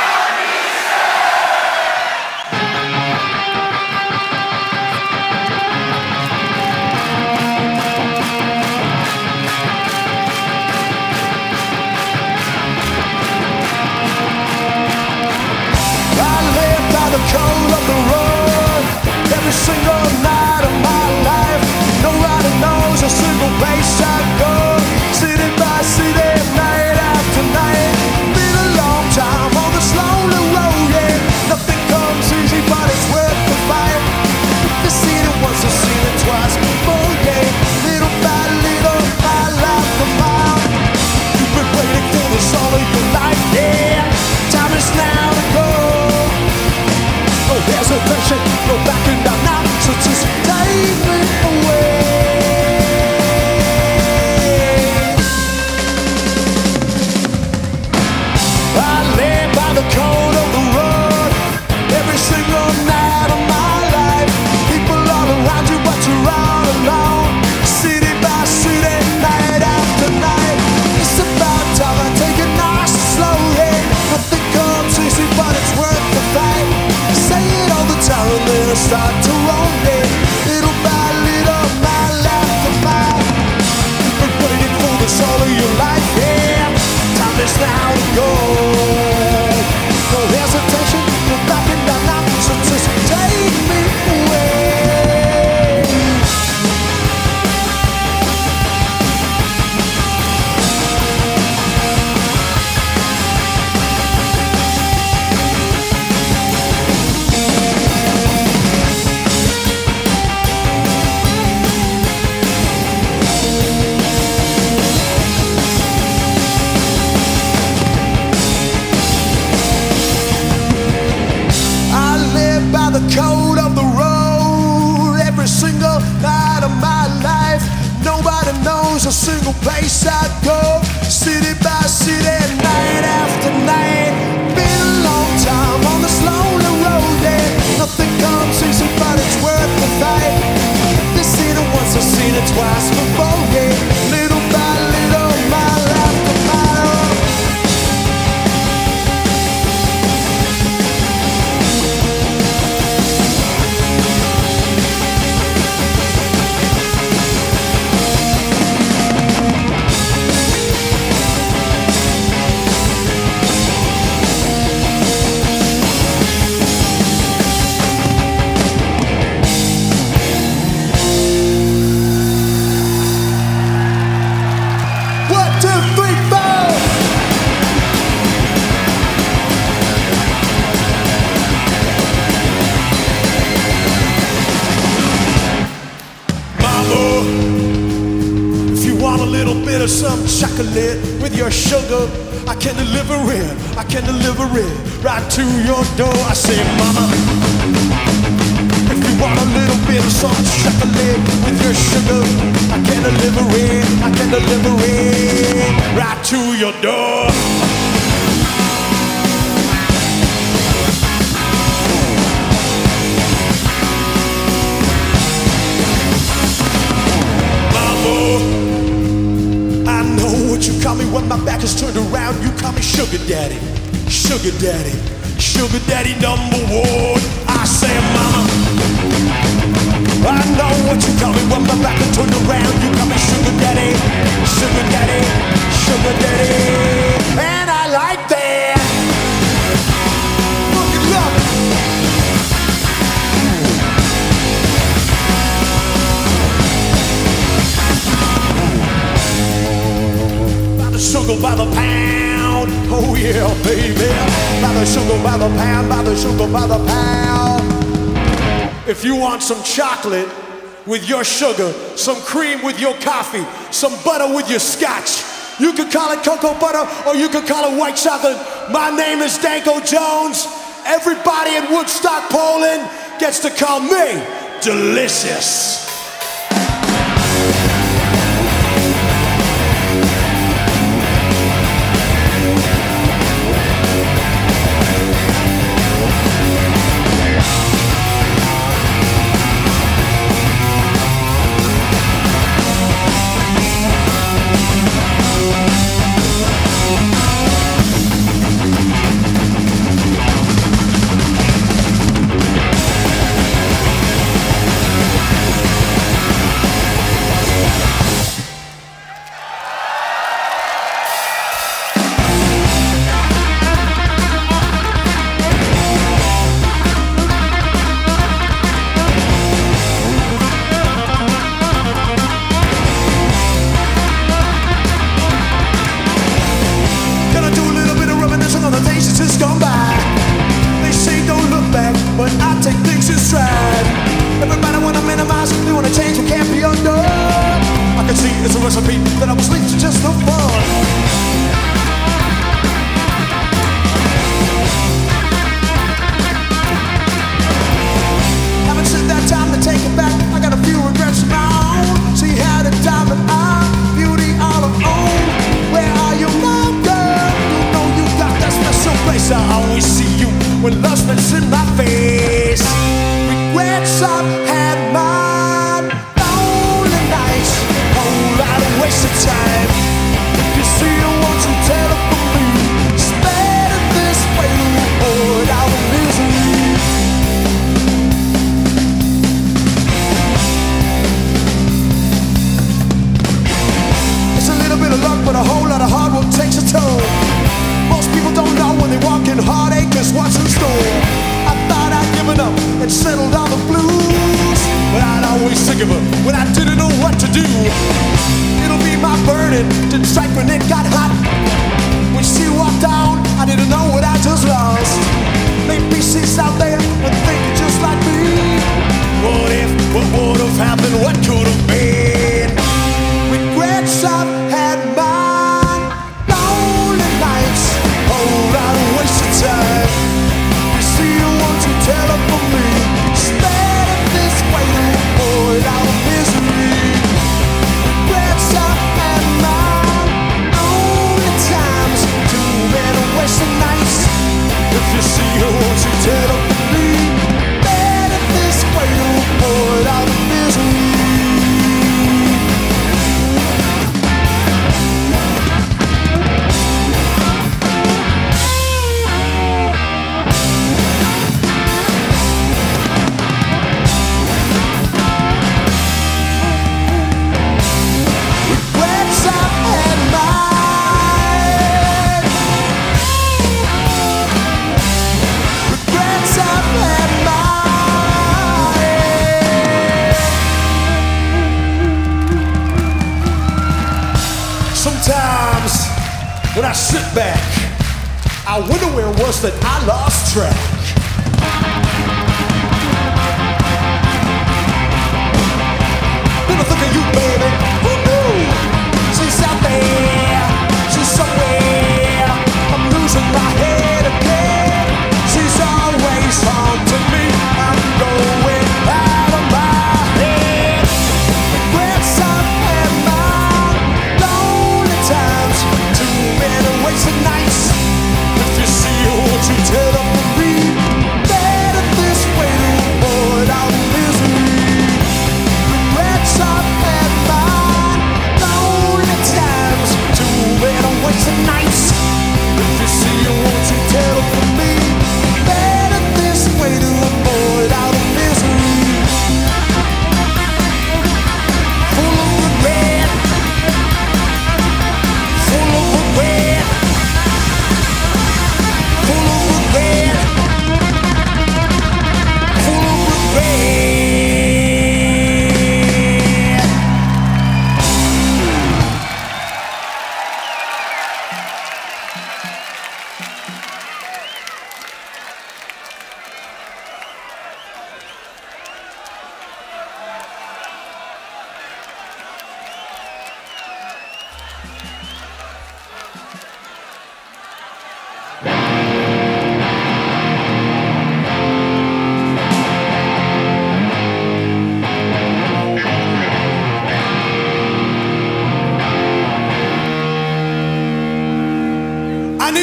Cold of the road, every single night of my life. Nobody knows a single place I go. City by city, night after night. Been a long time on this lonely road, yeah. Nothing comes easy, but it's worth the fight. If you've seen it once, I've seen it twice before, yeah. Little by little, mile after mile. You've been waiting for this all of your life, yeah. Time is now to go. No hesitation, no backing down now, so just take me away. I lay by the cold of the road, every single night of my life. People all around you, but you're all alone. City by city, night after night. It's about time I take it nice and slow, yeah. Nothing comes easy, but it's worth the fight. Say it all the time and then I start to roam it. Little by little, mile after mile. You've been waiting for this all of your life, yeah. Time is now to go. No hesitation, no backing down now, so just take me away. Code of the road, every single night of my life. Nobody knows a single place I go. City by city, night after night. Been a long time on this lonely road, yeah. Nothing comes easy, but it's worth the fight. If you've seen it once, I've seen it twice before, yeah. Little by little, mile after mile. Some chocolate with your sugar, I can deliver it right to your door. I say, mama, if you want a little bit of some chocolate with your sugar, I can deliver it right to your door. You call me when my back is turned around. You call me sugar daddy, sugar daddy, sugar daddy number one. I say, mama, I know what you call me. When my back and turned around, you call me sugar daddy, sugar daddy, sugar daddy. And I like that. Look it up. By the sugar by the pound. Oh yeah, baby. By the sugar by the pound, by the sugar by the pound. If you want some chocolate with your sugar, some cream with your coffee, some butter with your scotch, you can call it cocoa butter or you can call it white chocolate. My name is Danko Jones. Everybody in Woodstock, Poland gets to call me delicious. When I sit back, I wonder where it was that I lost track. Been thinking you, baby. Who knew? She's out there, she's somewhere. I'm losing my head again. She's always haunting me. I'm going out of my head. Regrets I've had my lonely times. Too many wasted nights. If you see her, won't you tell her for me? Better this way to avoid all the misery. Regrets I've had my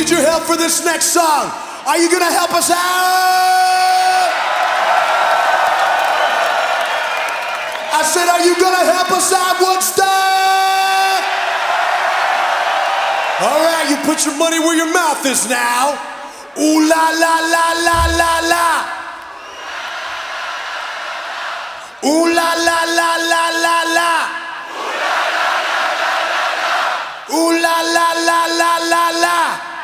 need your help for this next song. Are you gonna help us out? I said, are you gonna help us out, Woodstock? All right, you put your money where your mouth is now. Ooh la la la la la la. Ooh la la la la la la. Ooh la la la la la la.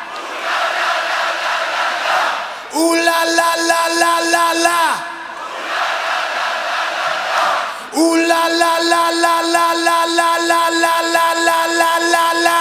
Ooh la la la la la la. Ooh la la la la la la la la la la la la la la.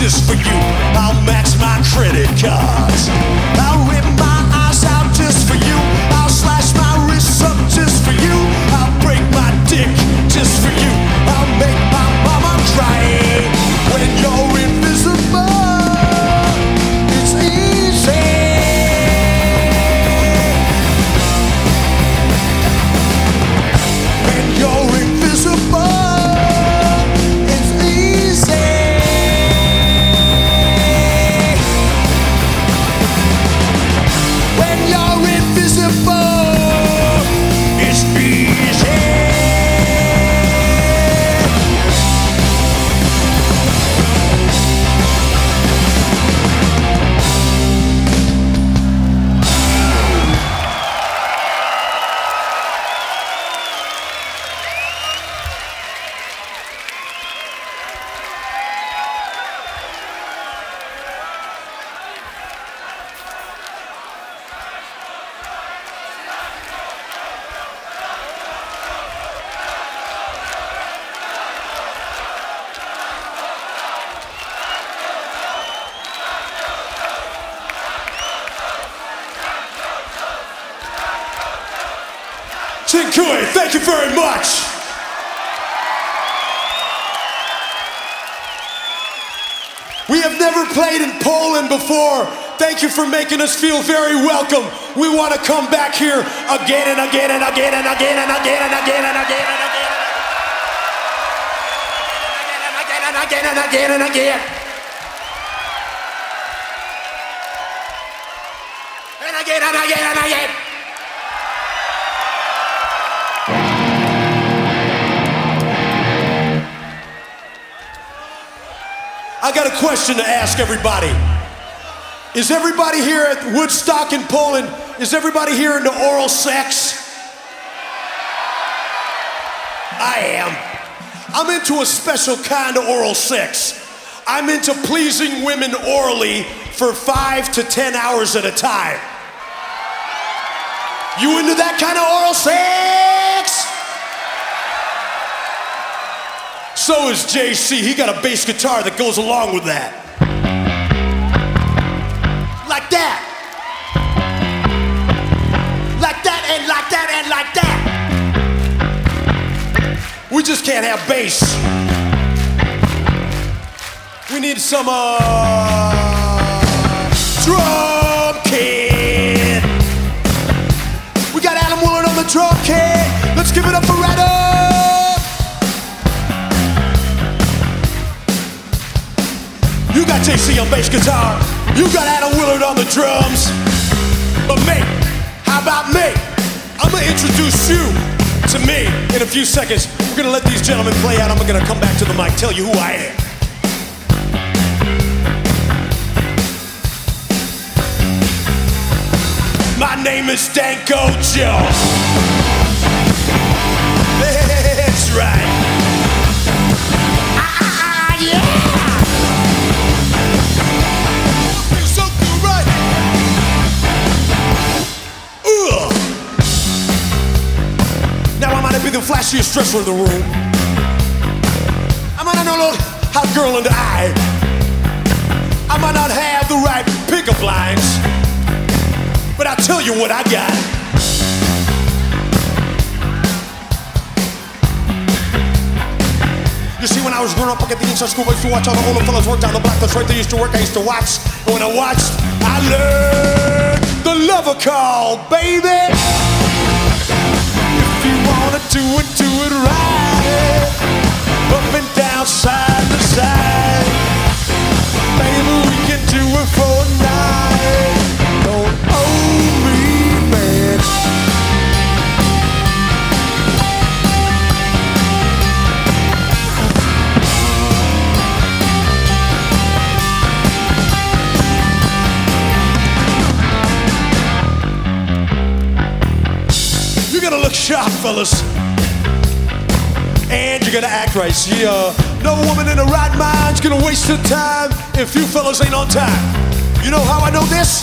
just for you. I'll max my credit cards. I'll rip my eyes out just for you. I'll slash my wrists up just for you. I'll break my dick just for you. I'll make my mama cry when you're invisible. It's easy. When you're invisible, it's easy. When you're invisible, it's easy. Dziękuję, thank you very much. We have never played in Poland before. Thank you for making us feel very welcome. We want to come back here again and again and again and again and again and again and again and again and again and again and again and again and again and again. I got a question to ask everybody. Is everybody here at Woodstock in Poland, is everybody here into oral sex? I am. I'm into a special kind of oral sex. I'm into pleasing women orally for 5 to 10 hours at a time. You into that kind of oral sex? So is JC. He got a bass guitar that goes along with that. Like that. Like that and like that and like that. We just can't have bass. We need some drum kit. We got Adam Willard on the drum kit. Let's give it up for Adam. You got JC on bass guitar. You got Adam Willard on the drums. But me, how about me? I'm gonna introduce you to me in a few seconds. We're gonna let these gentlemen play out. I'm gonna come back to the mic, tell you who I am. My name is Danko Joe. That's right. Yeah. Now I might not be the flashiest dresser in the room. I might not know a hot girl in the eye. I might not have the right pickup lines. But I'll tell you what I got. You see, when I was growing up, I get the inside school. I used to watch all the older fellas work down the block. That's right, they used to work. I used to watch. And when I watched, I learned the lover call, baby. If you wanna do it right. Up and down, side to side. Maybe we can do it for a night. Don't owe me, man. You gotta look sharp, fellas. And you gotta act right. See, no woman in her right mind's gonna waste her time if you fellas ain't on time. You know how I know this?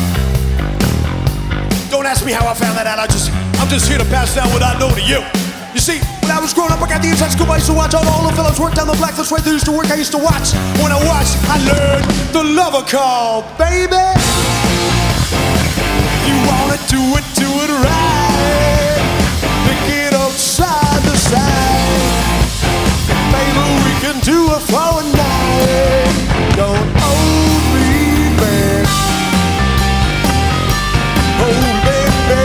Don't ask me how I found that out. I'm just here to pass down what I know to you. You see, when I was growing up, I got the inside scoop. I used to watch all the fellas work down the black foot right there. Used to work. I used to watch. When I watched, I learned the lover call, baby. You wanna do it right. Pick it up side to side. Maybe we can do it for a night. Don't hold me back. Hold me back.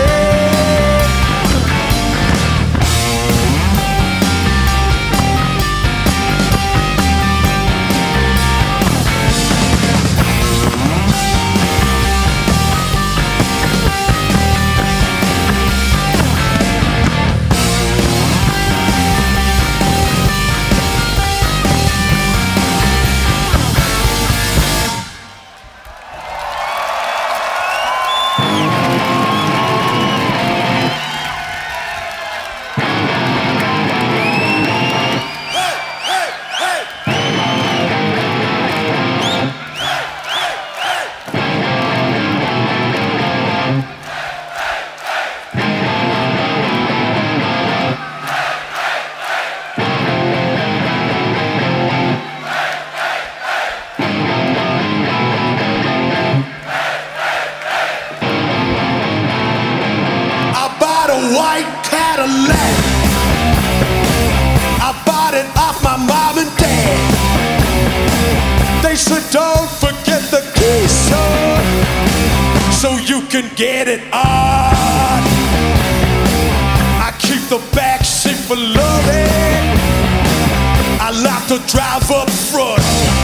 White Cadillac. I bought it off my mom and dad. They said don't forget the keys, son, so you can get it on. I keep the back seat for loving. I like to drive up front.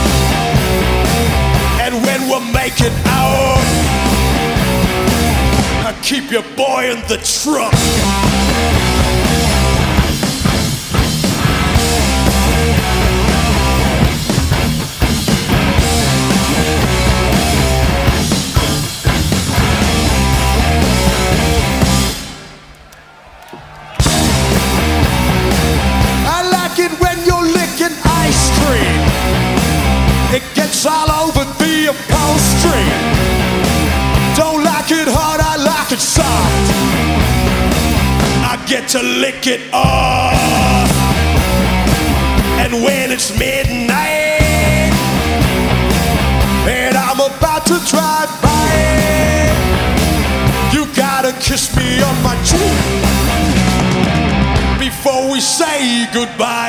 And when we're making out, I keep your boy in the trunk. I like it when you're licking ice cream. It gets all over the upholstery. Don't like it hard, I like it soft. I get to lick it off. And when it's midnight and I'm about to drive by, you gotta kiss me on my cheek before we say goodbye.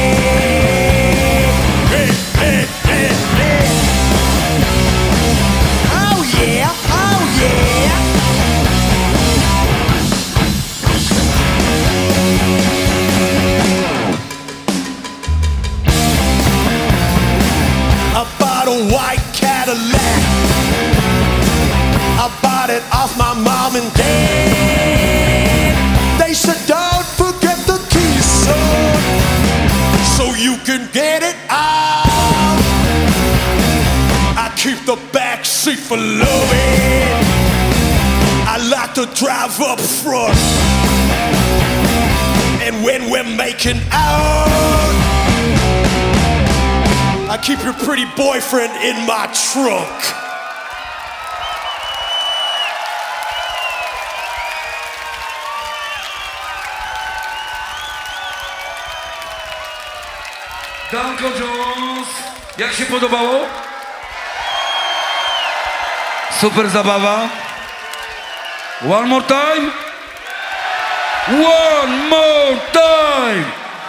Hey, hey, hey, hey. Oh yeah. I bought a white Cadillac. I bought it off my mom and dad. They said don't forget the keys, son, so you can get it out. I keep the back seat for loving. I like to drive up front. And when we're making out, I keep your pretty boyfriend in my trunk. Danko Jones, jak się podobało? Super zabawa. One more time. One more time.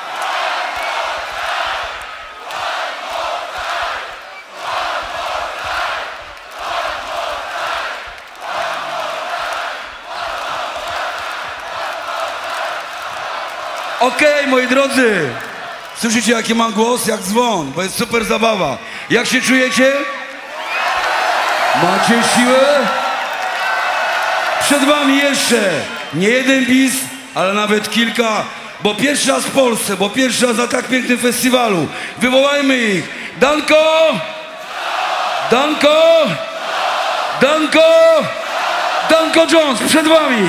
Okej, moi drodzy. Słyszycie, jaki mam głos? Jak dzwon, bo jest super zabawa. Jak się czujecie? Macie siłę? Przed wami jeszcze nie jeden bis, ale nawet kilka, bo pierwszy raz w Polsce, bo pierwszy raz na tak pięknym festiwalu. Wywołajmy ich. Danko! Danko! Danko! Danko Jones, przed wami!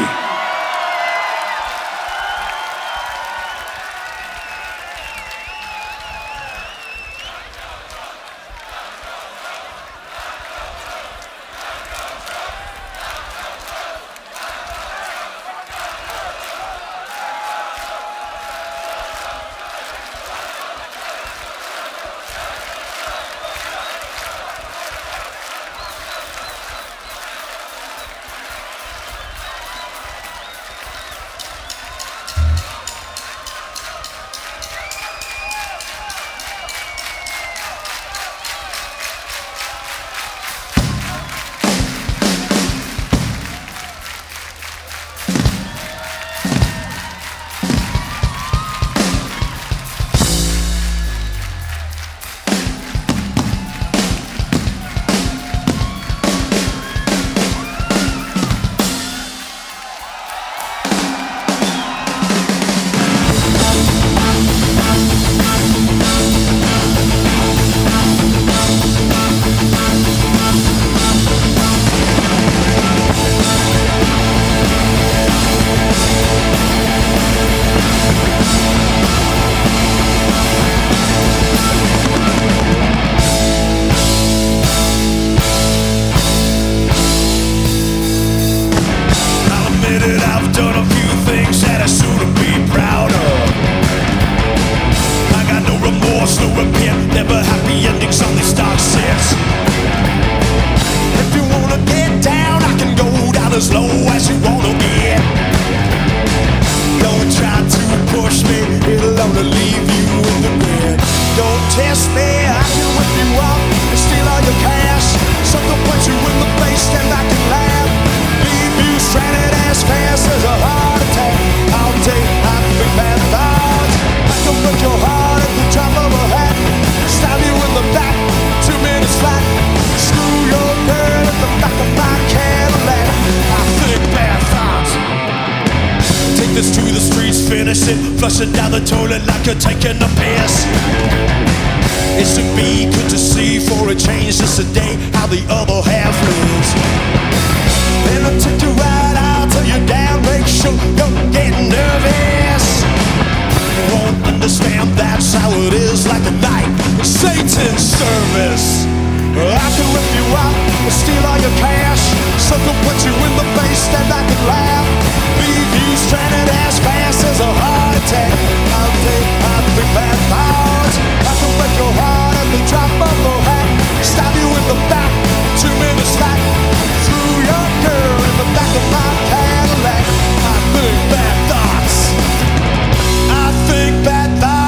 through the streets, finish it, flush it down the toilet like you're taking a piss. It should be good to see for a change just a day how the other half lives. Then I'll take you right out till you're down, make sure you're getting nervous. You won't understand, that's how it is, like a night in Satan's service. I can rip you out and steal all your cash, sucker put you in the face, then I can laugh, leave you stranded as fast as a heart attack. I'll think bad thoughts. I can break your heart at the drop of a hat, stab you in the back, 2 minutes flat, threw your girl in the back of my Cadillac. I think bad thoughts. I think bad thoughts.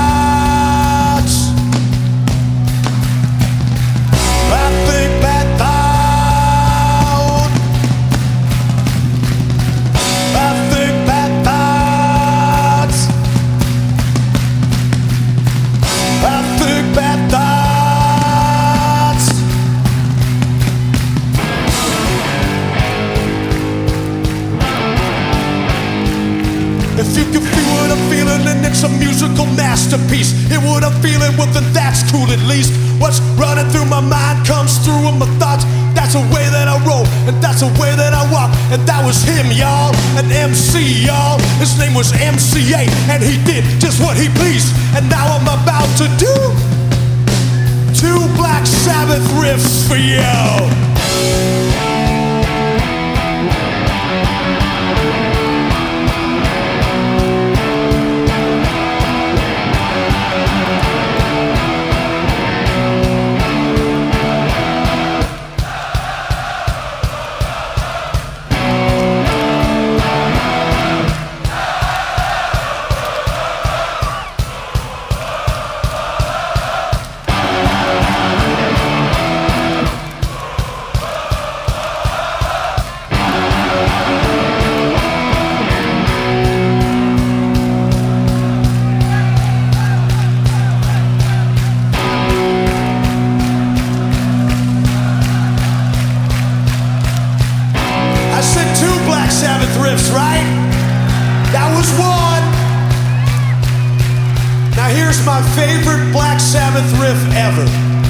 I think bad thoughts. I think bad thoughts. I think bad thoughts. If you can feel what I'm feeling, then it's a musical masterpiece. It what I'm feeling, well then that's cool at least. What's running through my mind comes through in my thoughts. That's the way that I roll, and that's the way that I walk. And that was him, y'all, an MC, y'all. His name was MCA, and he did just what he pleased. And now I'm about to do 2 Black Sabbath riffs for you. Here's my favorite Black Sabbath riff ever.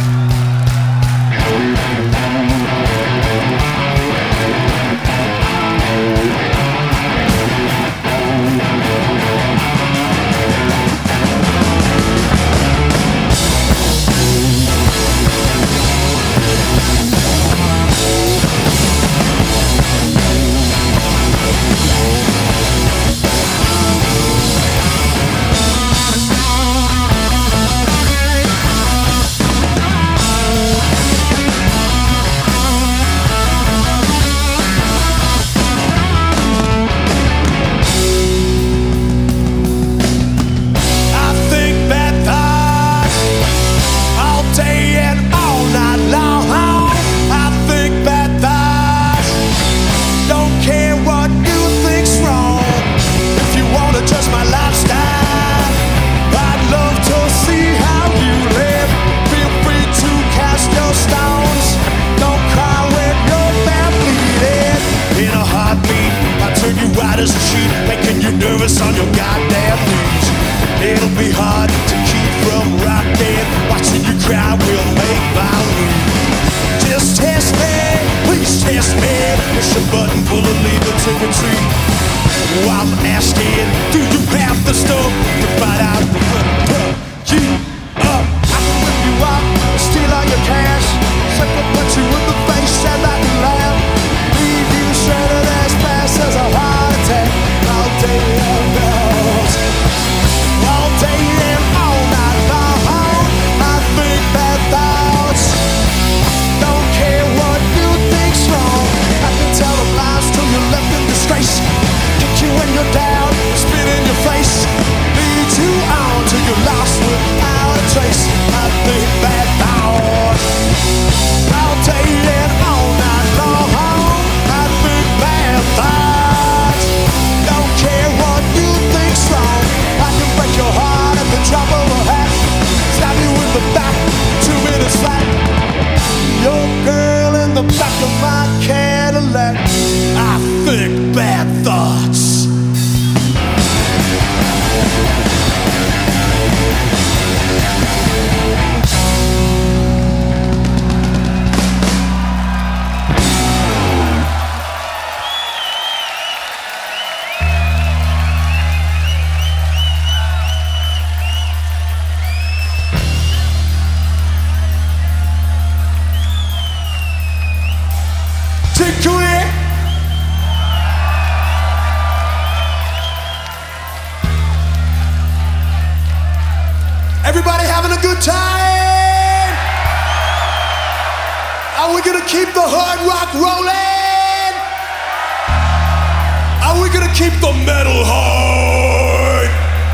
As a sheet, making you nervous on your goddamn knees. It'll be hard to keep from rocking. Watching you cry will make my leave. Just test me, please test me. Push a button, pull a lever to retreat. I'm asking, do you have the stuff to find out? You up, I can whip you up, steal all your cash. Sucker punch you in the face and I can laugh. Leave you shredded as fast as a heart attack. I'll tell you now. Everybody having a good time? Are we gonna keep the hard rock rolling? Are we gonna keep the metal hard?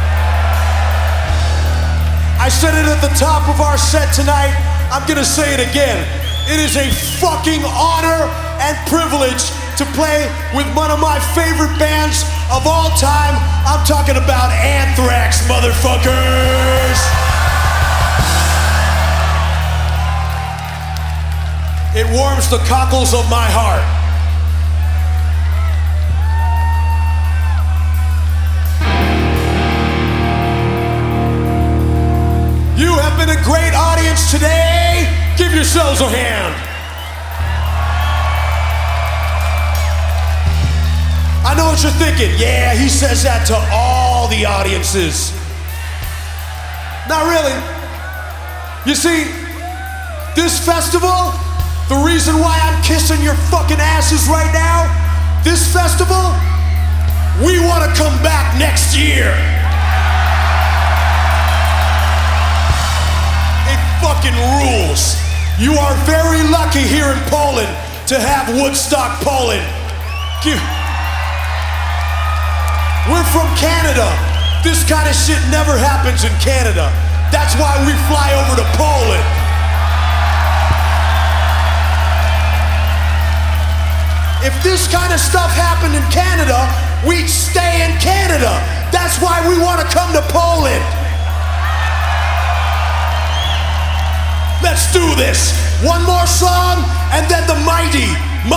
I said it at the top of our set tonight. I'm gonna say it again. It is a fucking honor and privilege to play with one of my favorite bands of all time. I'm talking about Anthrax, motherfuckers. It warms the cockles of my heart. You have been a great audience today. Give yourselves a hand. I know what you're thinking. Yeah, he says that to all the audiences. Not really. You see, this festival, the reason why I'm kissing your fucking asses right now, this festival, we want to come back next year. It fucking rules. You are very lucky here in Poland to have Woodstock, Poland. We're from Canada. This kind of shit never happens in Canada. That's why we fly over to Poland. If this kind of stuff happened in Canada, we'd stay in Canada. That's why we want to come to Poland. Let's do this. One more song, and then the mighty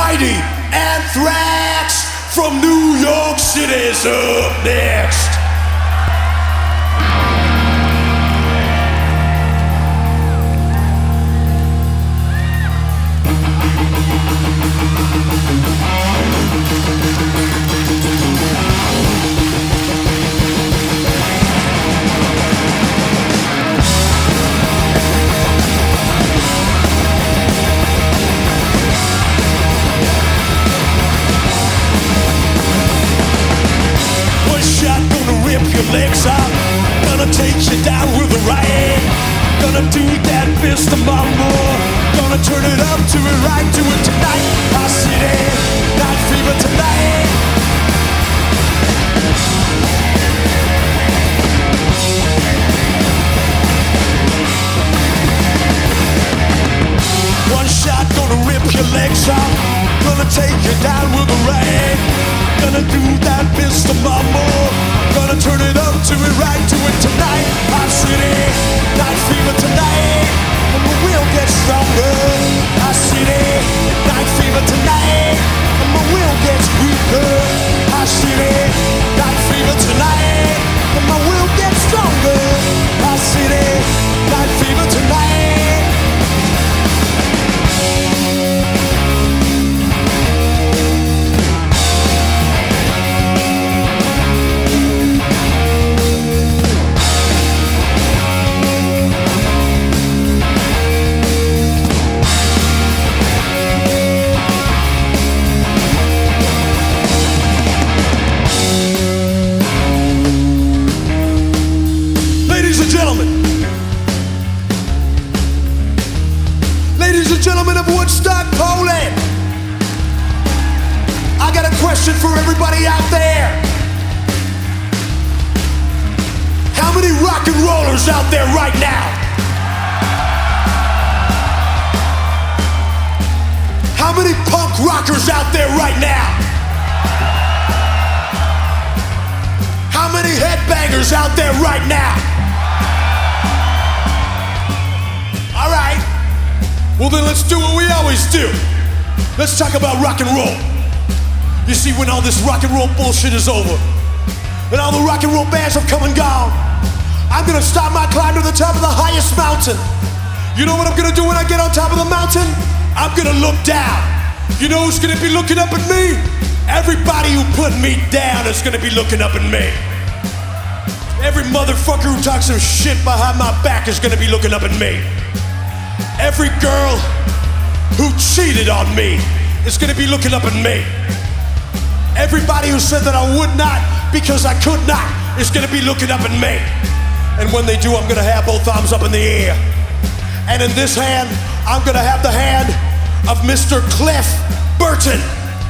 Anthrax from New York City is up next. Legs up, gonna take you down with a right. Gonna do that Mr. Mambo. Gonna turn it up to it right, do it tonight. Our city, night fever tonight. One shot, gonna rip your legs off. Gonna take you down with a right. Gonna do that Mr. Mambo. Gonna turn it up to it right, do it tonight. Our city, night fever tonight. And the will get stronger. Our city, night fever tonight. And the will gets weaker. Our city, night fever tonight. And my will gets stronger. Our city, night fever tonight. Ladies and gentlemen of Woodstock, Poland, I got a question for everybody out there. How many rock and rollers out there right now? How many punk rockers out there right now? How many headbangers out there right now? All right. Well then let's do what we always do. Let's talk about rock and roll. You see, when all this rock and roll bullshit is over, and all the rock and roll bands have come and gone, I'm gonna start my climb to the top of the highest mountain. You know what I'm gonna do when I get on top of the mountain? I'm gonna look down. You know who's gonna be looking up at me? Everybody who put me down is gonna be looking up at me. Every motherfucker who talks some shit behind my back is gonna be looking up at me. Every girl who cheated on me is gonna be looking up at me. Everybody who said that I would not because I could not is gonna be looking up at me. And when they do, I'm gonna have both arms up in the air. And in this hand, I'm gonna have the hand of Mr. Cliff Burton.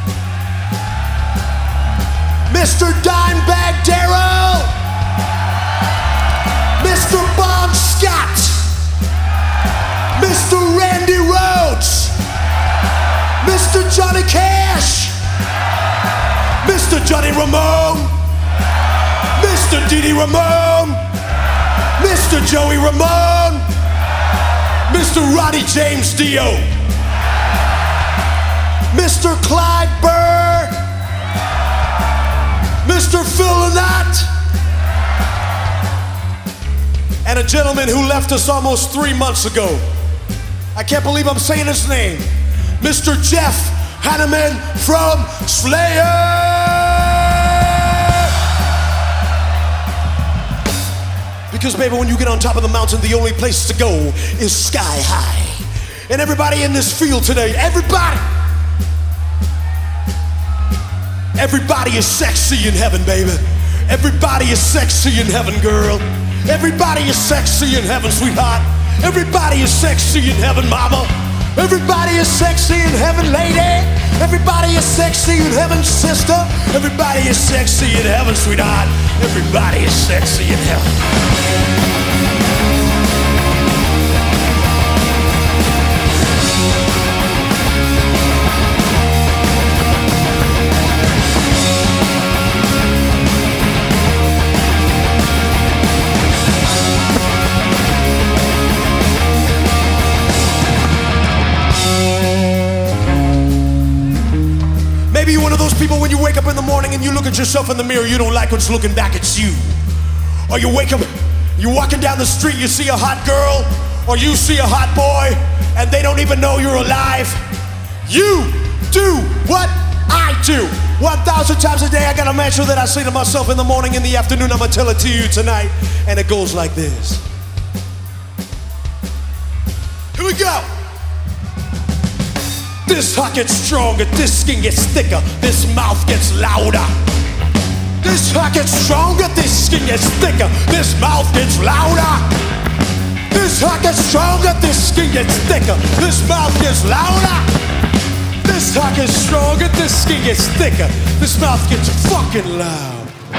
Mr. Dimebag Darrell. Mr. Bon Scott. Mr. Randy Rhodes. Mr. Johnny Cash. Mr. Johnny Ramone. Mr. Didi Ramone. Mr. Joey Ramone. Mr. Roddy James Dio. Mr. Clyde Burr. Mr. Phil Lynott. And a gentleman who left us almost 3 months ago. I can't believe I'm saying his name. Mr. Jeff Hanneman from Slayer. Because baby, when you get on top of the mountain, the only place to go is sky high. And everybody in this field today, everybody is sexy in heaven, baby. Everybody is sexy in heaven, girl. Everybody is sexy in heaven, sweetheart. Everybody is sexy in heaven, mama. Everybody is sexy in heaven, lady. Everybody is sexy in heaven, sister. Everybody is sexy in heaven, sweetheart. Everybody is sexy in heaven. Maybe you're one of those people when you wake up in the morning and you look at yourself in the mirror, you don't like what's looking back at you. Or you wake up, you're walking down the street, you see a hot girl, or you see a hot boy, and they don't even know you're alive. You do what I do. 1,000 times a day I got a mantra that I say to myself in the morning, in the afternoon, I'm gonna tell it to you tonight. And it goes like this. Here we go. This heart gets stronger, this skin gets thicker, this mouth gets louder. This heart gets stronger, this skin gets thicker, this mouth gets louder. This heart gets stronger, this skin gets thicker, this mouth gets louder. This heart gets stronger, this skin gets thicker, this mouth gets fucking loud.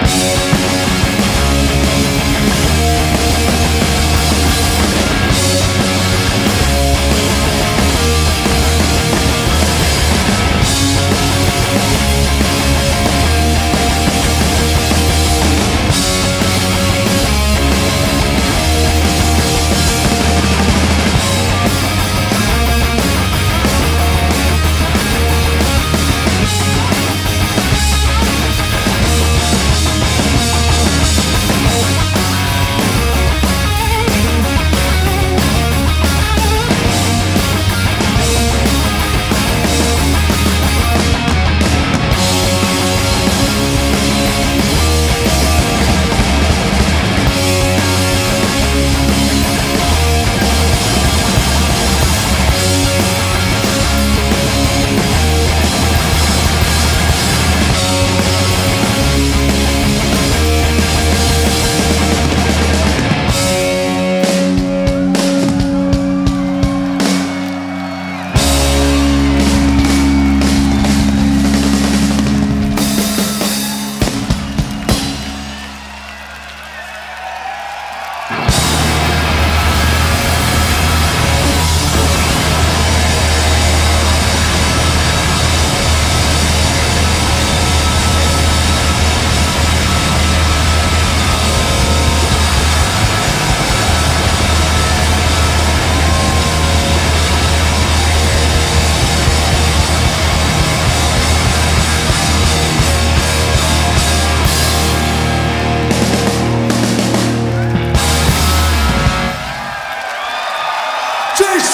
JC,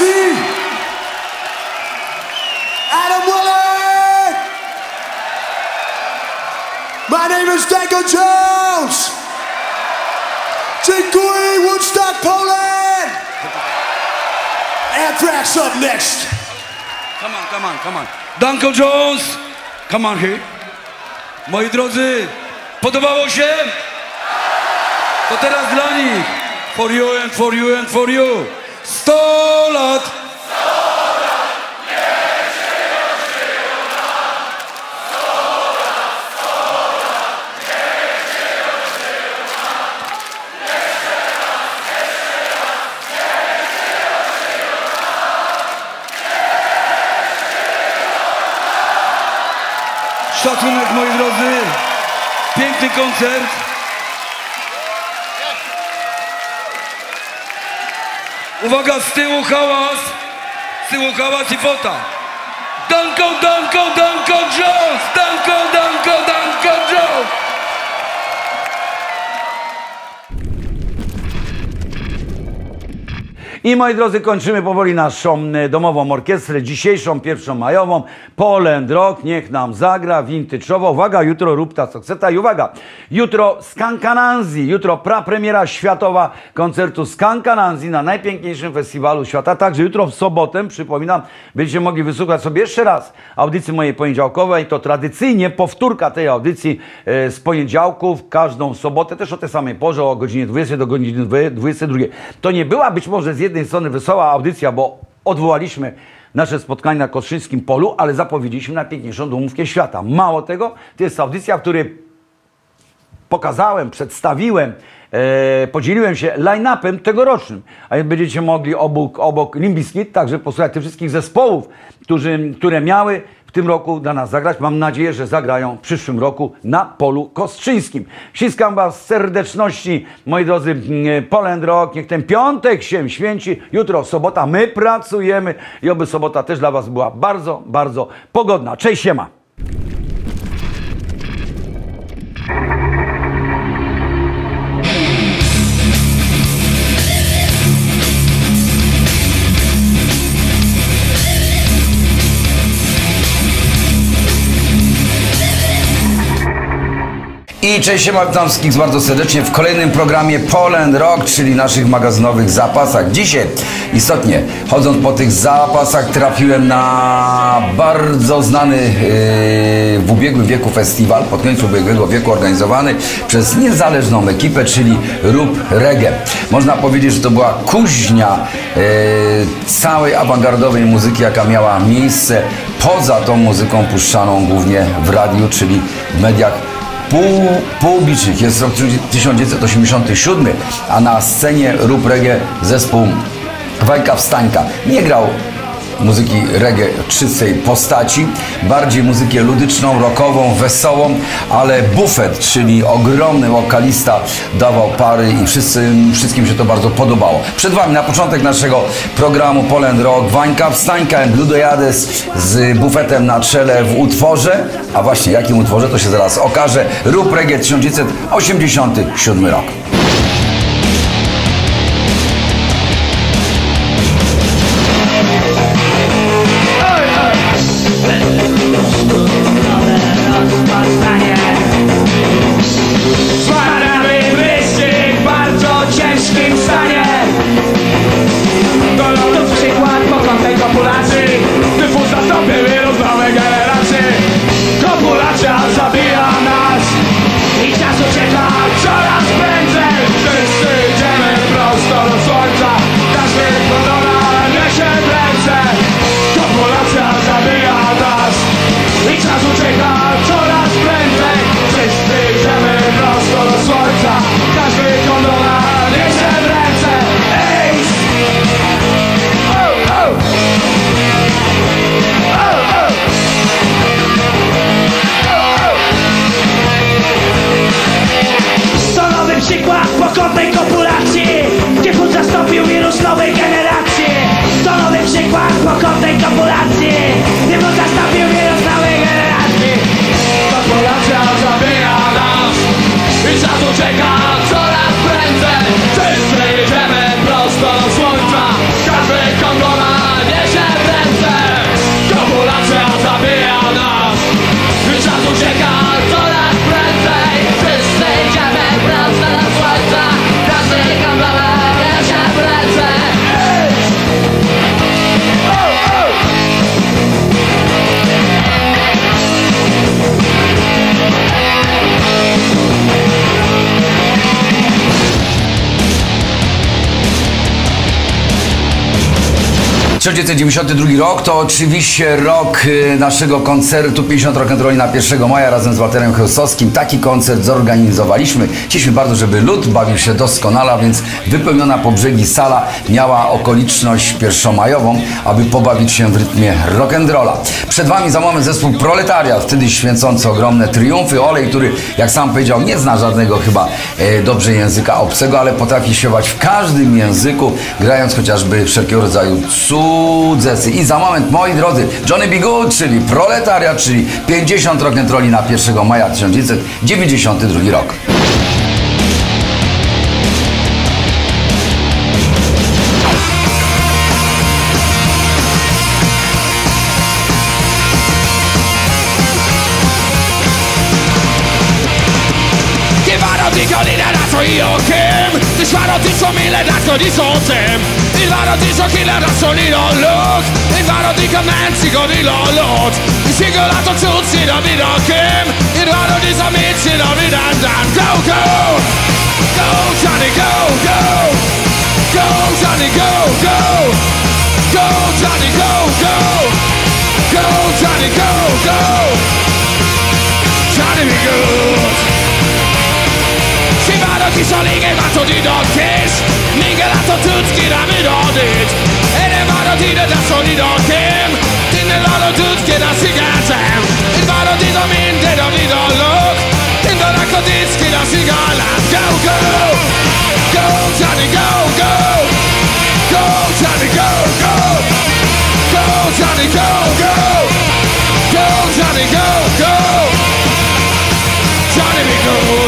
Adam Willard. My name is Danko Jones. Dziękuję, Woodstock, Poland. Anthrax up next. Come on. Danko Jones, come on here. Moi drodzy, podobało się? To teraz dla nich. For you and for you and for you. 100 lat! Szacunek, moi drodzy. Piękny koncert. Uwaga, z tyłu hałas. Z tyłu hałas i fota. Danko, Danko, Danko Jones! Danko, Danko, Danko Jones! I moi drodzy, kończymy powoli naszą domową orkiestrę, dzisiejszą, 1. majową. Poland Rock, niech nam zagra, vintage'owo. Uwaga, jutro Rupta Soxeta i uwaga, jutro Skankananzi, jutro prapremiera światowa koncertu Skankananzi na najpiękniejszym festiwalu świata. Także jutro w sobotę, przypominam, będziecie mogli wysłuchać sobie jeszcze raz audycji mojej poniedziałkowej. To tradycyjnie powtórka tej audycji z poniedziałków, każdą sobotę, też o tej samej porze, o godzinie 20 do godziny 22. To nie była być może z jednej strony wesoła audycja, bo odwołaliśmy nasze spotkanie na Kostrzyńskim Polu, ale zapowiedzieliśmy najpiękniejszą domówkę świata. Mało tego, to jest audycja, w której pokazałem, przedstawiłem, podzieliłem się line-upem tegorocznym. A więc będziecie mogli obok Limp Bizkit także posłuchać tych wszystkich zespołów, które miały w tym roku dla nas zagrać. Mam nadzieję, że zagrają w przyszłym roku na Polu Kostrzyńskim. Ściskam was z serdeczności, moi drodzy. Poland Rock, niech ten piątek się święci. Jutro sobota, my pracujemy i oby sobota też dla was była bardzo, bardzo pogodna. Cześć, siema! I cześć, siema, witam wszystkich bardzo serdecznie w kolejnym programie Poland Rock, czyli naszych magazynowych zapasach. Dzisiaj, istotnie, chodząc po tych zapasach, trafiłem na bardzo znany w ubiegłym wieku festiwal, pod koniec ubiegłego wieku organizowany przez niezależną ekipę, czyli Rup Reggae. Można powiedzieć, że to była kuźnia całej awangardowej muzyki, jaka miała miejsce poza tą muzyką puszczaną głównie w radiu, czyli w mediach publicznych. Jest rok 1987, a na scenie Rup Reggae zespół Wajka Wstańka. Nie grał muzyki reggae czystej postaci, bardziej muzykę ludyczną, rockową, wesołą, ale Buffett, czyli ogromny wokalista, dawał pary i wszystkim się to bardzo podobało. Przed wami na początek naszego programu Poland Rock Wajka Wstańka, Bludojades z Buffettem na czele w utworze, a właśnie jakim utworze to się zaraz okaże. Rup Reggae 1987 rok. Zabija nas i czas ucieka coraz prędzej. 1992 rok to oczywiście rok naszego koncertu 50 Rock'n'Rolli na 1 maja razem z Walterem Chełstowskim. Taki koncert zorganizowaliśmy. Chcieliśmy bardzo, żeby lud bawił się doskonale, a więc wypełniona po brzegi sala miała okoliczność pierwszomajową, aby pobawić się w rytmie rock'n'rolla. Przed Wami za moment zespół Proletariat, wtedy święcący ogromne triumfy. Olej, który, jak sam powiedział, nie zna żadnego chyba dobrze języka obcego, ale potrafi śpiewać w każdym języku, grając chociażby wszelkiego rodzaju cudzecy. I za moment, moi drodzy, Johnny B. Good, czyli Proletariat, czyli 50 Rock'n'Rolli na 1 maja 1992 rok. Det svarar till som illa där ska de såntem. Det svarar till som killar där så lilla låg. Det svarar till som Nancy går lilla låt. Det sikker att de tog sida vid och kem. Det svarar till som mitt sida vid and and go go. Go Johnny go go. Go Johnny go go. Go Johnny go go. Go Johnny go go. Johnny be good. Siemano chi sono lì che fatto di docches. Mica la tutti da mi dodit. E ne vado di da soli dochem. Ti ne vado tutti da sigatem. E vado di dominte da mi do look. E do la codischi da sigala. Go go. Go Johnny go go. Go Johnny go go. Go Johnny go go. Go Johnny go go. Johnny be good.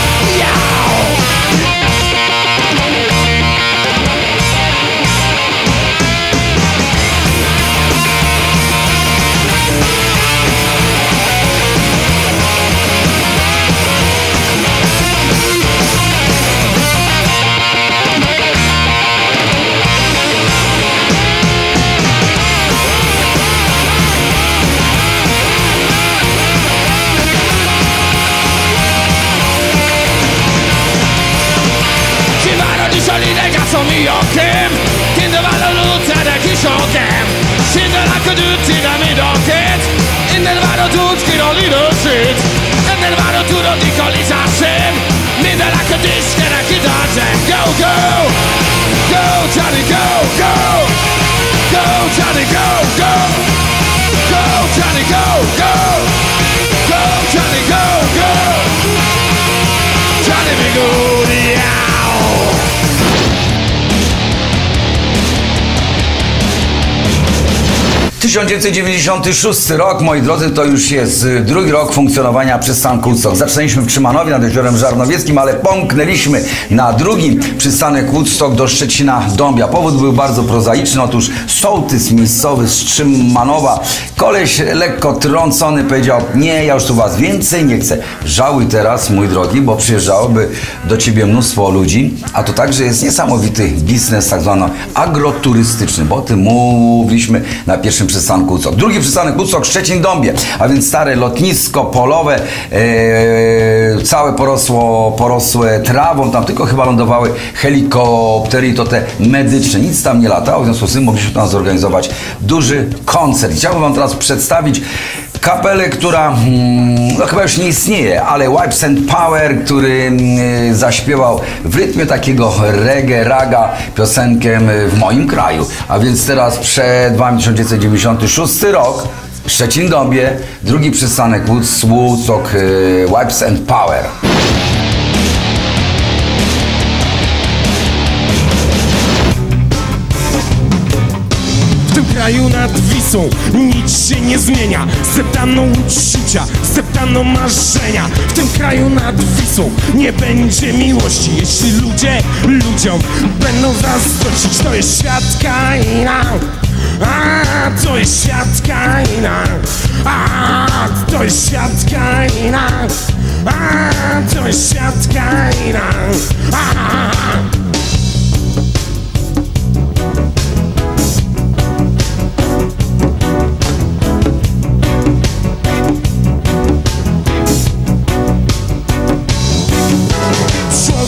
Som i ochem, kinder valor lutar där kishokem. Kinder lackar ut till dem i daget. Innen var och tog skid och lydosit. Innen var och tog och dick och lisasem. Minder lackar disken och kidaten. Go, go! Go, Johnny, go, go! Go, Johnny, go, go! Go, Johnny, go, go! Go, Johnny, go, go! Johnny be good, yeah! 1996 rok, moi drodzy, to już jest drugi rok funkcjonowania przystanku Woodstock. Zaczynaliśmy w Trzymanowie nad Jeziorem Żarnowieckim, ale pomknęliśmy na drugi przystanek Woodstock do Szczecina-Dąbia. Powód był bardzo prozaiczny. Otóż sołtys miejscowy z Trzymanowa, koleś lekko trącony, powiedział: nie, ja już tu was więcej nie chcę. Żałuj teraz, mój drogi, bo przyjeżdżałoby do ciebie mnóstwo ludzi, a to także jest niesamowity biznes, tak zwany agroturystyczny, bo o tym mówiliśmy na pierwszym przystanku Woodstock. Drugi przystanek Woodstock, Szczecin-Dąbie, a więc stare lotnisko polowe, całe porosłe trawą, tam tylko chyba lądowały helikoptery i to te medyczne, nic tam nie latało, w związku z tym mogliśmy tam zorganizować duży koncert. Chciałbym wam teraz przedstawić kapelę, która no chyba już nie istnieje, ale Wipes and Power, który zaśpiewał w rytmie takiego reggae, raga piosenkę W moim kraju. A więc teraz przed wami 1996 rok, Szczecin-Dąbie, drugi przystanek Woodstock, Wipes and Power. W tym kraju nad Wisłą nic się nie zmienia. Zdeptano uczucia, zdeptano marzenia. W tym kraju nad Wisłą nie będzie miłości, jeśli ludzie ludziom będą zazdrościć. To jest świat kraina, to jest świat kraina, to jest świat kraina, to jest świat kraina.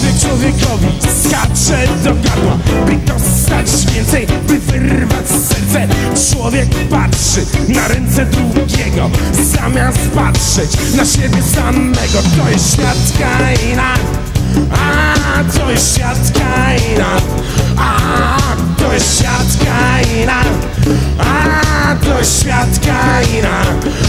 Człowiekowi skacze do gardła, by dostać więcej, by wyrwać serce patrzy na ręce drugiego, zamiast patrzeć na siebie samego. To jest świat Kaina, a to jest świat Kaina, a to jest świat Kaina, a to jest świat Kaina,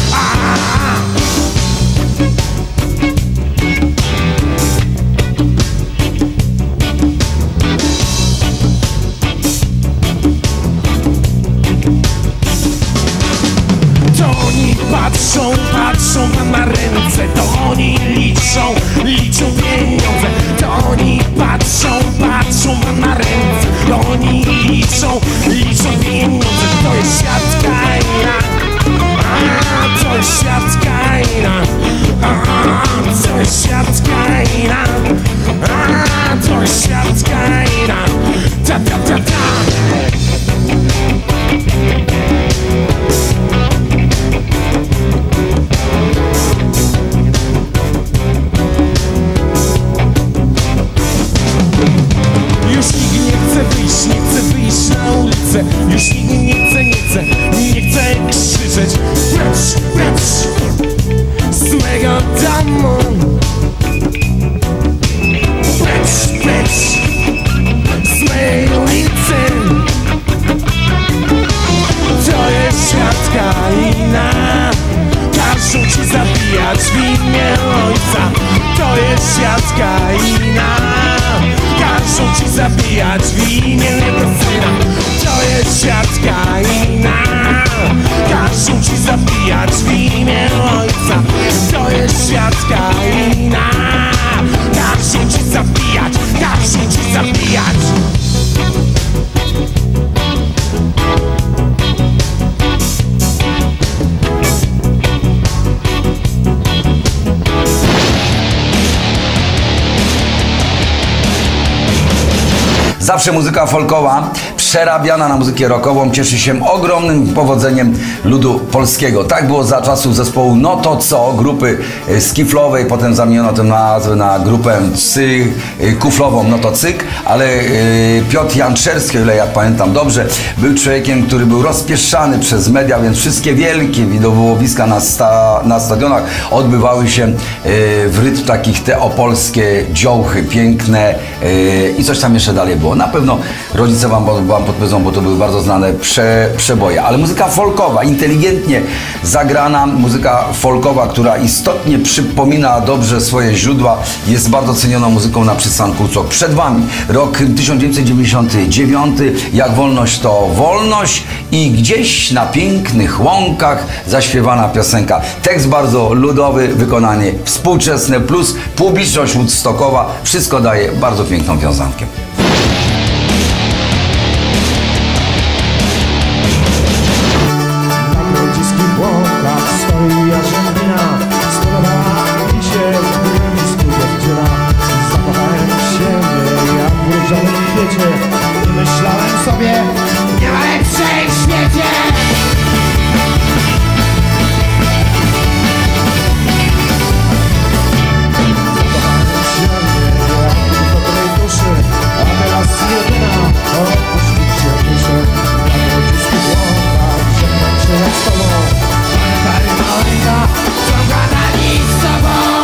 To oni patrzą wam na ręce, to oni liczą pieniądze. To oni patrzą wam na ręce, to oni liczą pieniądze. To jest świat Kaina, a to jest świat Kaina, a to jest świat Kaina, a to jest świat Kaina. Ta ta ta ta. Już nikt nie chce wyjść na ulicę. Już nikt nie chce krzyczeć precz z mego domu. Precz z mojej ulicy. To jest świat Kaina. Każą ci zabijać w imię ojca. To jest świat Kaina. Każą ci zabijać w imię jego syna. To jest świat Kaina. Każą ci zabijać w imię ojca. To jest świat Kaina. Każą ci zabijać, każą ci zabijać. Zawsze muzyka folkowa, przerabiana na muzykę rockową, cieszy się ogromnym powodzeniem ludu polskiego. Tak było za czasów zespołu No To Co, grupy skiflowej, potem zamieniono tę nazwę na grupę kuflową No To Cyk, ale Piotr Janczerski, o ile ja pamiętam dobrze, był człowiekiem, który był rozpieszczany przez media, więc wszystkie wielkie widowiska na stadionach odbywały się w rytm takich te opolskie dziołchy, piękne i coś tam jeszcze dalej było. Na pewno rodzice wam podpowiedzą, bo to były bardzo znane przeboje. Ale muzyka folkowa, inteligentnie zagrana, muzyka folkowa, która istotnie przypomina dobrze swoje źródła, jest bardzo cenioną muzyką na przystanku Co. Przed wami rok 1999, Jak wolność to wolność i Gdzieś na pięknych łąkach zaśpiewana piosenka. Tekst bardzo ludowy, wykonanie współczesne plus publiczność woodstockowa. Wszystko daje bardzo piękną wiązankę. Stoi jarzębina, spodobała mi się w górnisku dziewczyna. Zakochałem w siebie jak w różowym kwiecie i myślałem sobie, nie ma lepszej w świecie. Zakochałem w siebie jak w dobrej duszy, a teraz jedyna opuścić się muszę. Na grodzisku błąkach żegnam się jak z tobą. Malinka, droga na nic z tobą.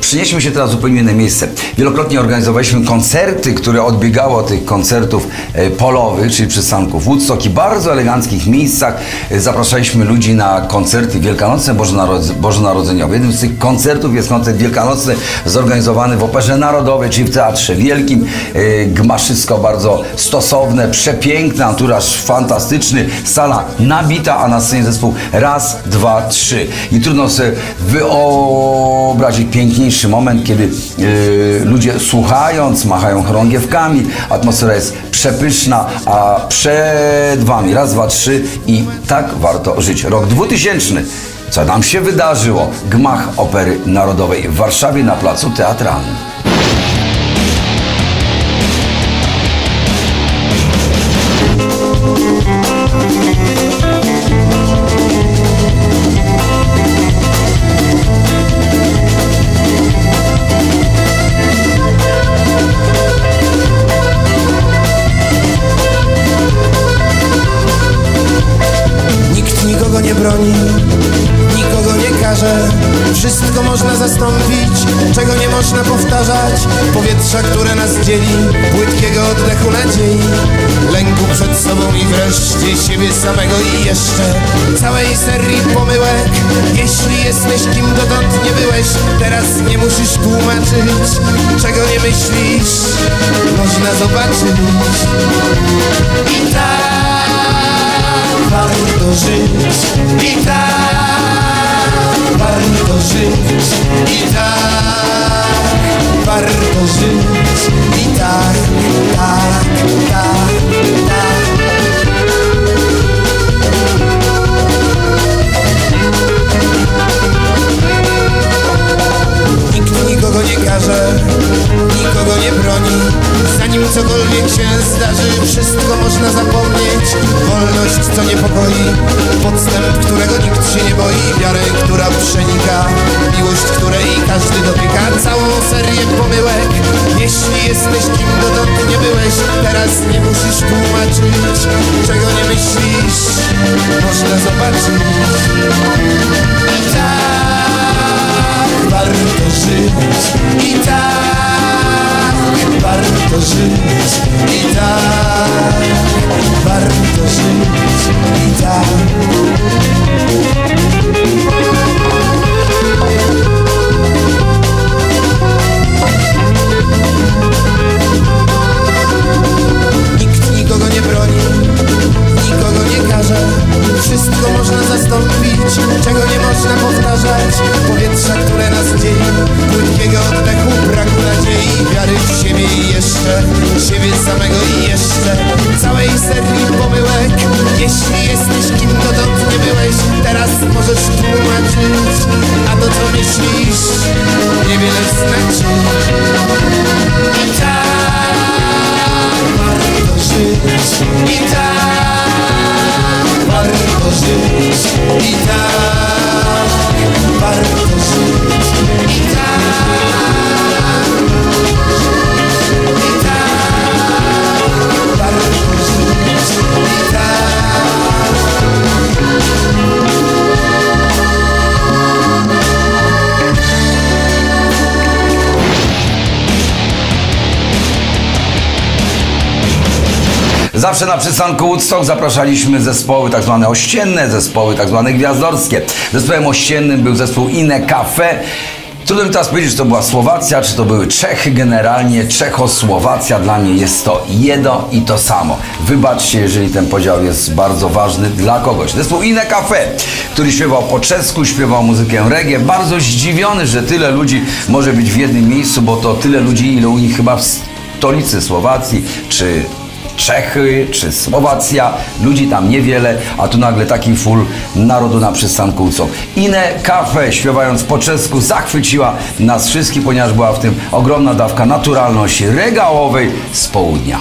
Przenieśmy się teraz w zupełnie inne miejsce. Wielokrotnie organizowaliśmy koncerty, które odbiegały od tych koncertów polowych, czyli przystanków Woodstock i bardzo eleganckich miejscach. Zapraszaliśmy ludzi na koncerty wielkanocne, bożonarodzeniowe. Jednym z tych koncertów jest koncert wielkanocny zorganizowany w Operze Narodowej, czyli w Teatrze Wielkim. Gmaszysko bardzo stosowne, przepiękny anturaż, fantastyczny, sala nabita, a na scenie zespół Raz, Dwa, Trzy. I trudno sobie wyobrazić piękniejszy moment, kiedy ludzie słuchając, machają chorągiewkami, atmosfera jest przepyszna, a przed wami Raz, Dwa, Trzy i tak warto żyć. Rok 2000. Co nam się wydarzyło? Gmach Opery Narodowej w Warszawie na Placu Teatralnym. Nikogo nie broni, nikogo nie karze. Wszystko można zastąpić, czego nie można powtarzać. Powietrza, które nas dzieli, płytkiego oddechu nadziei, lęku przed sobą i wreszcie siebie samego i jeszcze całej serii pomyłek. Jeśli jesteś kim dotąd nie byłeś, teraz nie musisz tłumaczyć, czego nie myślisz, można zobaczyć. I tak warto żyć, i tak warto żyć, i tak warto żyć, i tak, tak, tak, tak. Nikt nikogo nie karze, nikogo nie broni. Zanim cokolwiek się zdarzy, wszystko można zapomnieć. Wolność, co niepokoi, podstęp, którego nikt się nie boi, wiarę, która przenika, miłość, której każdy dotyka. Całą serię pomyłek. Jeśli jesteś kim dotąd nie byłeś, teraz nie musisz tłumaczyć, czego nie myślisz, można zobaczyć. I tak warto żyć, i tak warto żyć, i tak warto żyć, i tak. Nikt nikogo nie broni, nikogo nie karze. Wszystko można zastąpić, czego nie można powtarzać. Powietrza, które nas dzieli, płytkiego oddechu, braku nadziei, wiary w siebie i jeszcze siebie samego i jeszcze całej serii pomyłek. Jeśli jesteś kim dotąd nie byłeś, teraz możesz tłumaczyć, a to co myślisz niewiele znaczy. I tak warto żyć, i tak warto żyć, i tak warto żyć, i tak, i tak warto żyć, i tak. Zawsze na przystanku Woodstock zapraszaliśmy zespoły tak zwane ościenne, zespoły tak zwane gwiazdorskie. Zespołem ościennym był zespół Inne Cafe. Trudno mi teraz powiedzieć, czy to była Słowacja, czy to były Czechy. Generalnie Czechosłowacja dla mnie jest to jedno i to samo. Wybaczcie, jeżeli ten podział jest bardzo ważny dla kogoś. Zespół Inne Cafe, który śpiewał po czesku, śpiewał muzykę reggae. Bardzo zdziwiony, że tyle ludzi może być w jednym miejscu, bo to tyle ludzi, ile u nich chyba w stolicy Słowacji, czy Czechy, czy Słowacja, ludzi tam niewiele, a tu nagle taki full narodu na przystanku Woodstock. Inne Cafe, śpiewając po czesku, zachwyciła nas wszystkich, ponieważ była w tym ogromna dawka naturalności regałowej z południa.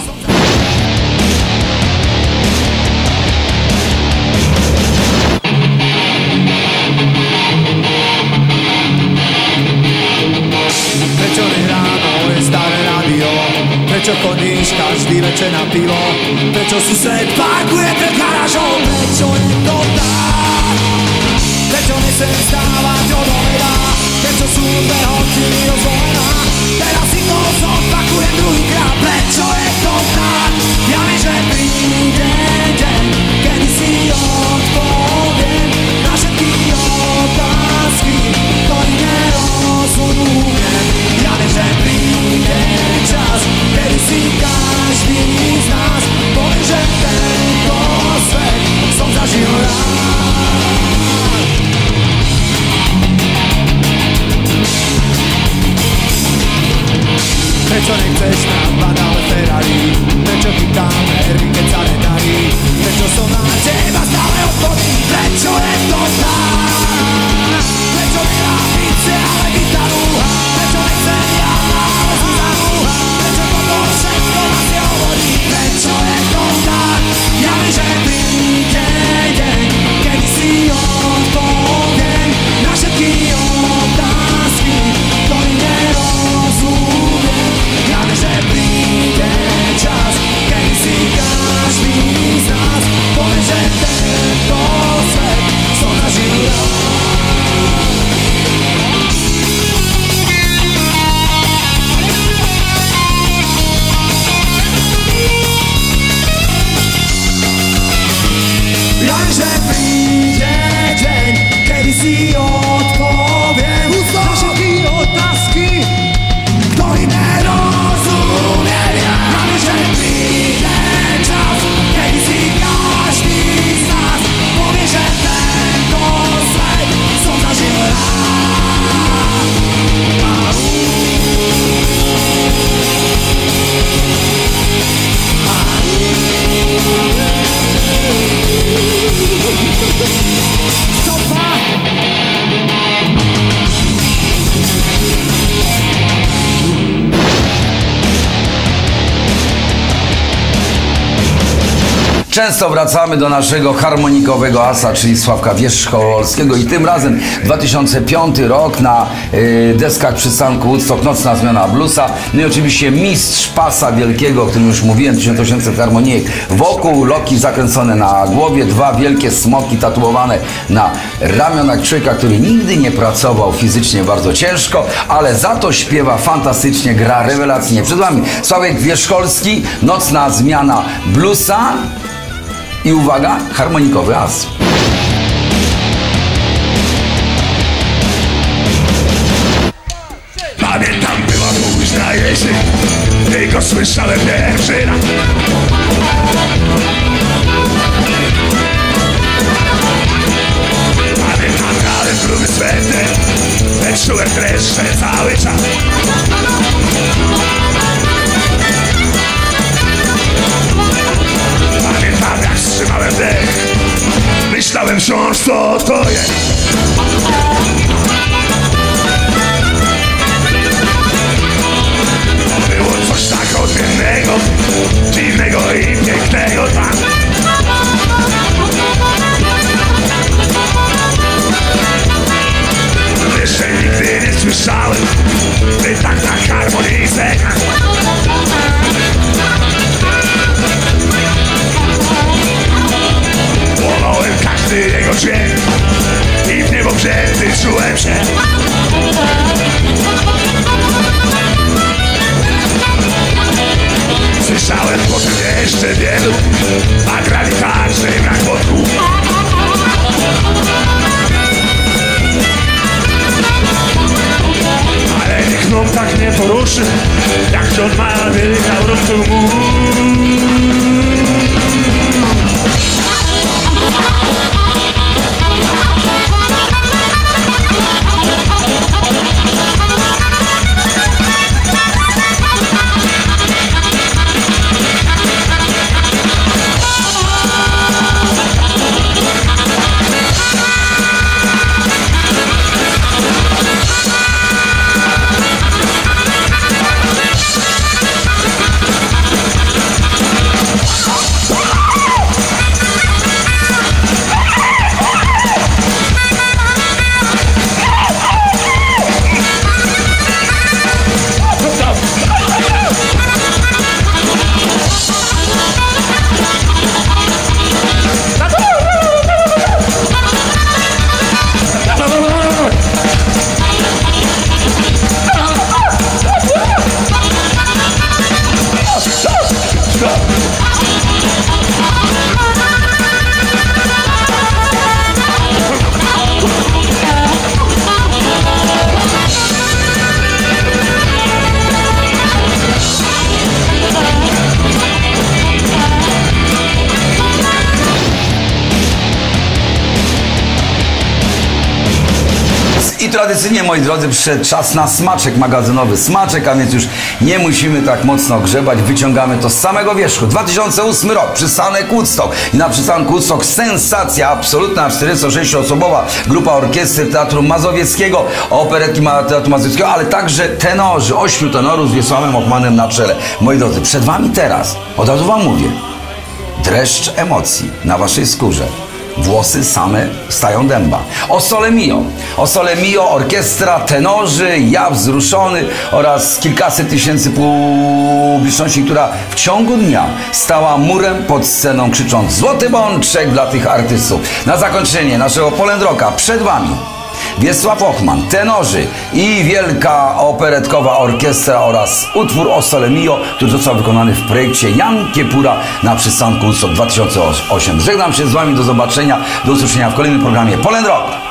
Prečo chodíš každý večer na pivo? Prečo sused parkuje pred garážou? Prečo je to tak? Perciò ne se stava giornera, perciò sulle occhi io suona. Teraz i to są pakuje trójka, perciò je to tak. Ja wiem, że przyjdzie dzień, kiedy si odpowiem na wszystkie oklaski, to nie rozumiem. Ja wiem, że przyjdzie czas, kiedy si każdy z nas powie, że tego swe są zażył raz. Perciò ne chceš na badale Ferrari, perciò ti kamery kecale darí, perciò som na teba stále odpoví, perciò je to tak. Perciò nemá pice, ale gitaru, perciò nechcem ja, ale Zuzanu, perciò toto všetko vlastne hovorí, perciò je to tak. Ja viem, že príde deň, kedy si odpoviem na všetky otázky, ktorý nerozumiem. Ja viem, že príde čas, keď si každý z nás povie, že tento svet som zažil rád. Ja viem, že príde deň, kedy si odpoviem na všetky otázky, ktorým nerozumiem. Ja viem, že príde čas, kedy si každý z nás povie, že tento svet som zažil rád. Często wracamy do naszego harmonikowego asa, czyli Sławka Wierzchowskiego i tym razem 2005 rok na deskach przystanku Woodstock Nocna Zmiana Bluesa. No i oczywiście mistrz pasa wielkiego, o którym już mówiłem, 1800 harmonijek wokół, loki zakręcone na głowie, dwa wielkie smoki tatuowane na ramionach człowieka, który nigdy nie pracował fizycznie bardzo ciężko, ale za to śpiewa fantastycznie, gra rewelacyjnie. Przed wami Sławek Wierzchowski, Nocna Zmiana Bluesa. I uwaga, harmonikowy as. Pamiętam, była późna jesień, gdy go słyszałem pierwszy raz. Pamiętam, grałem próby swędne, lecz czułem dreszcze cały czas. Pamiętam, jak wstrzymałem dech, myślałem wciąż, co to jest. Było coś tak odmiennego, dziwnego i pięknego tam. Jeszcze nigdy nie słyszałem, by tak na harmonijce. Płonąłem każdy jego dźwięk i w niebo wzięty czułem się. Słyszałem potem jeszcze wielu, a grali także i brak wodku. Ale nikt mną tak nie poruszył, jak John Mayer wyjechał rąk mu. tradycyjnie, moi drodzy, przyszedł czas na smaczek magazynowy. Smaczek, a więc już nie musimy tak mocno grzebać. Wyciągamy to z samego wierzchu. 2008 rok, przystanek Woodstock. I na przystanku Woodstock sensacja absolutna, 46-osobowa grupa orkiestry Teatru Mazowieckiego, operetki Teatru Mazowieckiego, ale także tenorzy, 8 tenorów z Wiesławem Ochmanem na czele. Moi drodzy, przed wami teraz, od razu wam mówię, dreszcz emocji na waszej skórze. Włosy same stają dęba. O Sole Mio. O Sole Mio, orkiestra, tenorzy, ja wzruszony oraz kilkaset tysięcy publiczności, która w ciągu dnia stała murem pod sceną, krzycząc złoty bączek dla tych artystów. Na zakończenie naszego Poland Rocka przed wami Wiesław Ochman, tenorzy i wielka operetkowa orkiestra oraz utwór O Sole Mio, który został wykonany w projekcie Jan Kiepura na przystanku Woodstock 2008. Żegnam się z wami, do zobaczenia, do usłyszenia w kolejnym programie Poland Rock.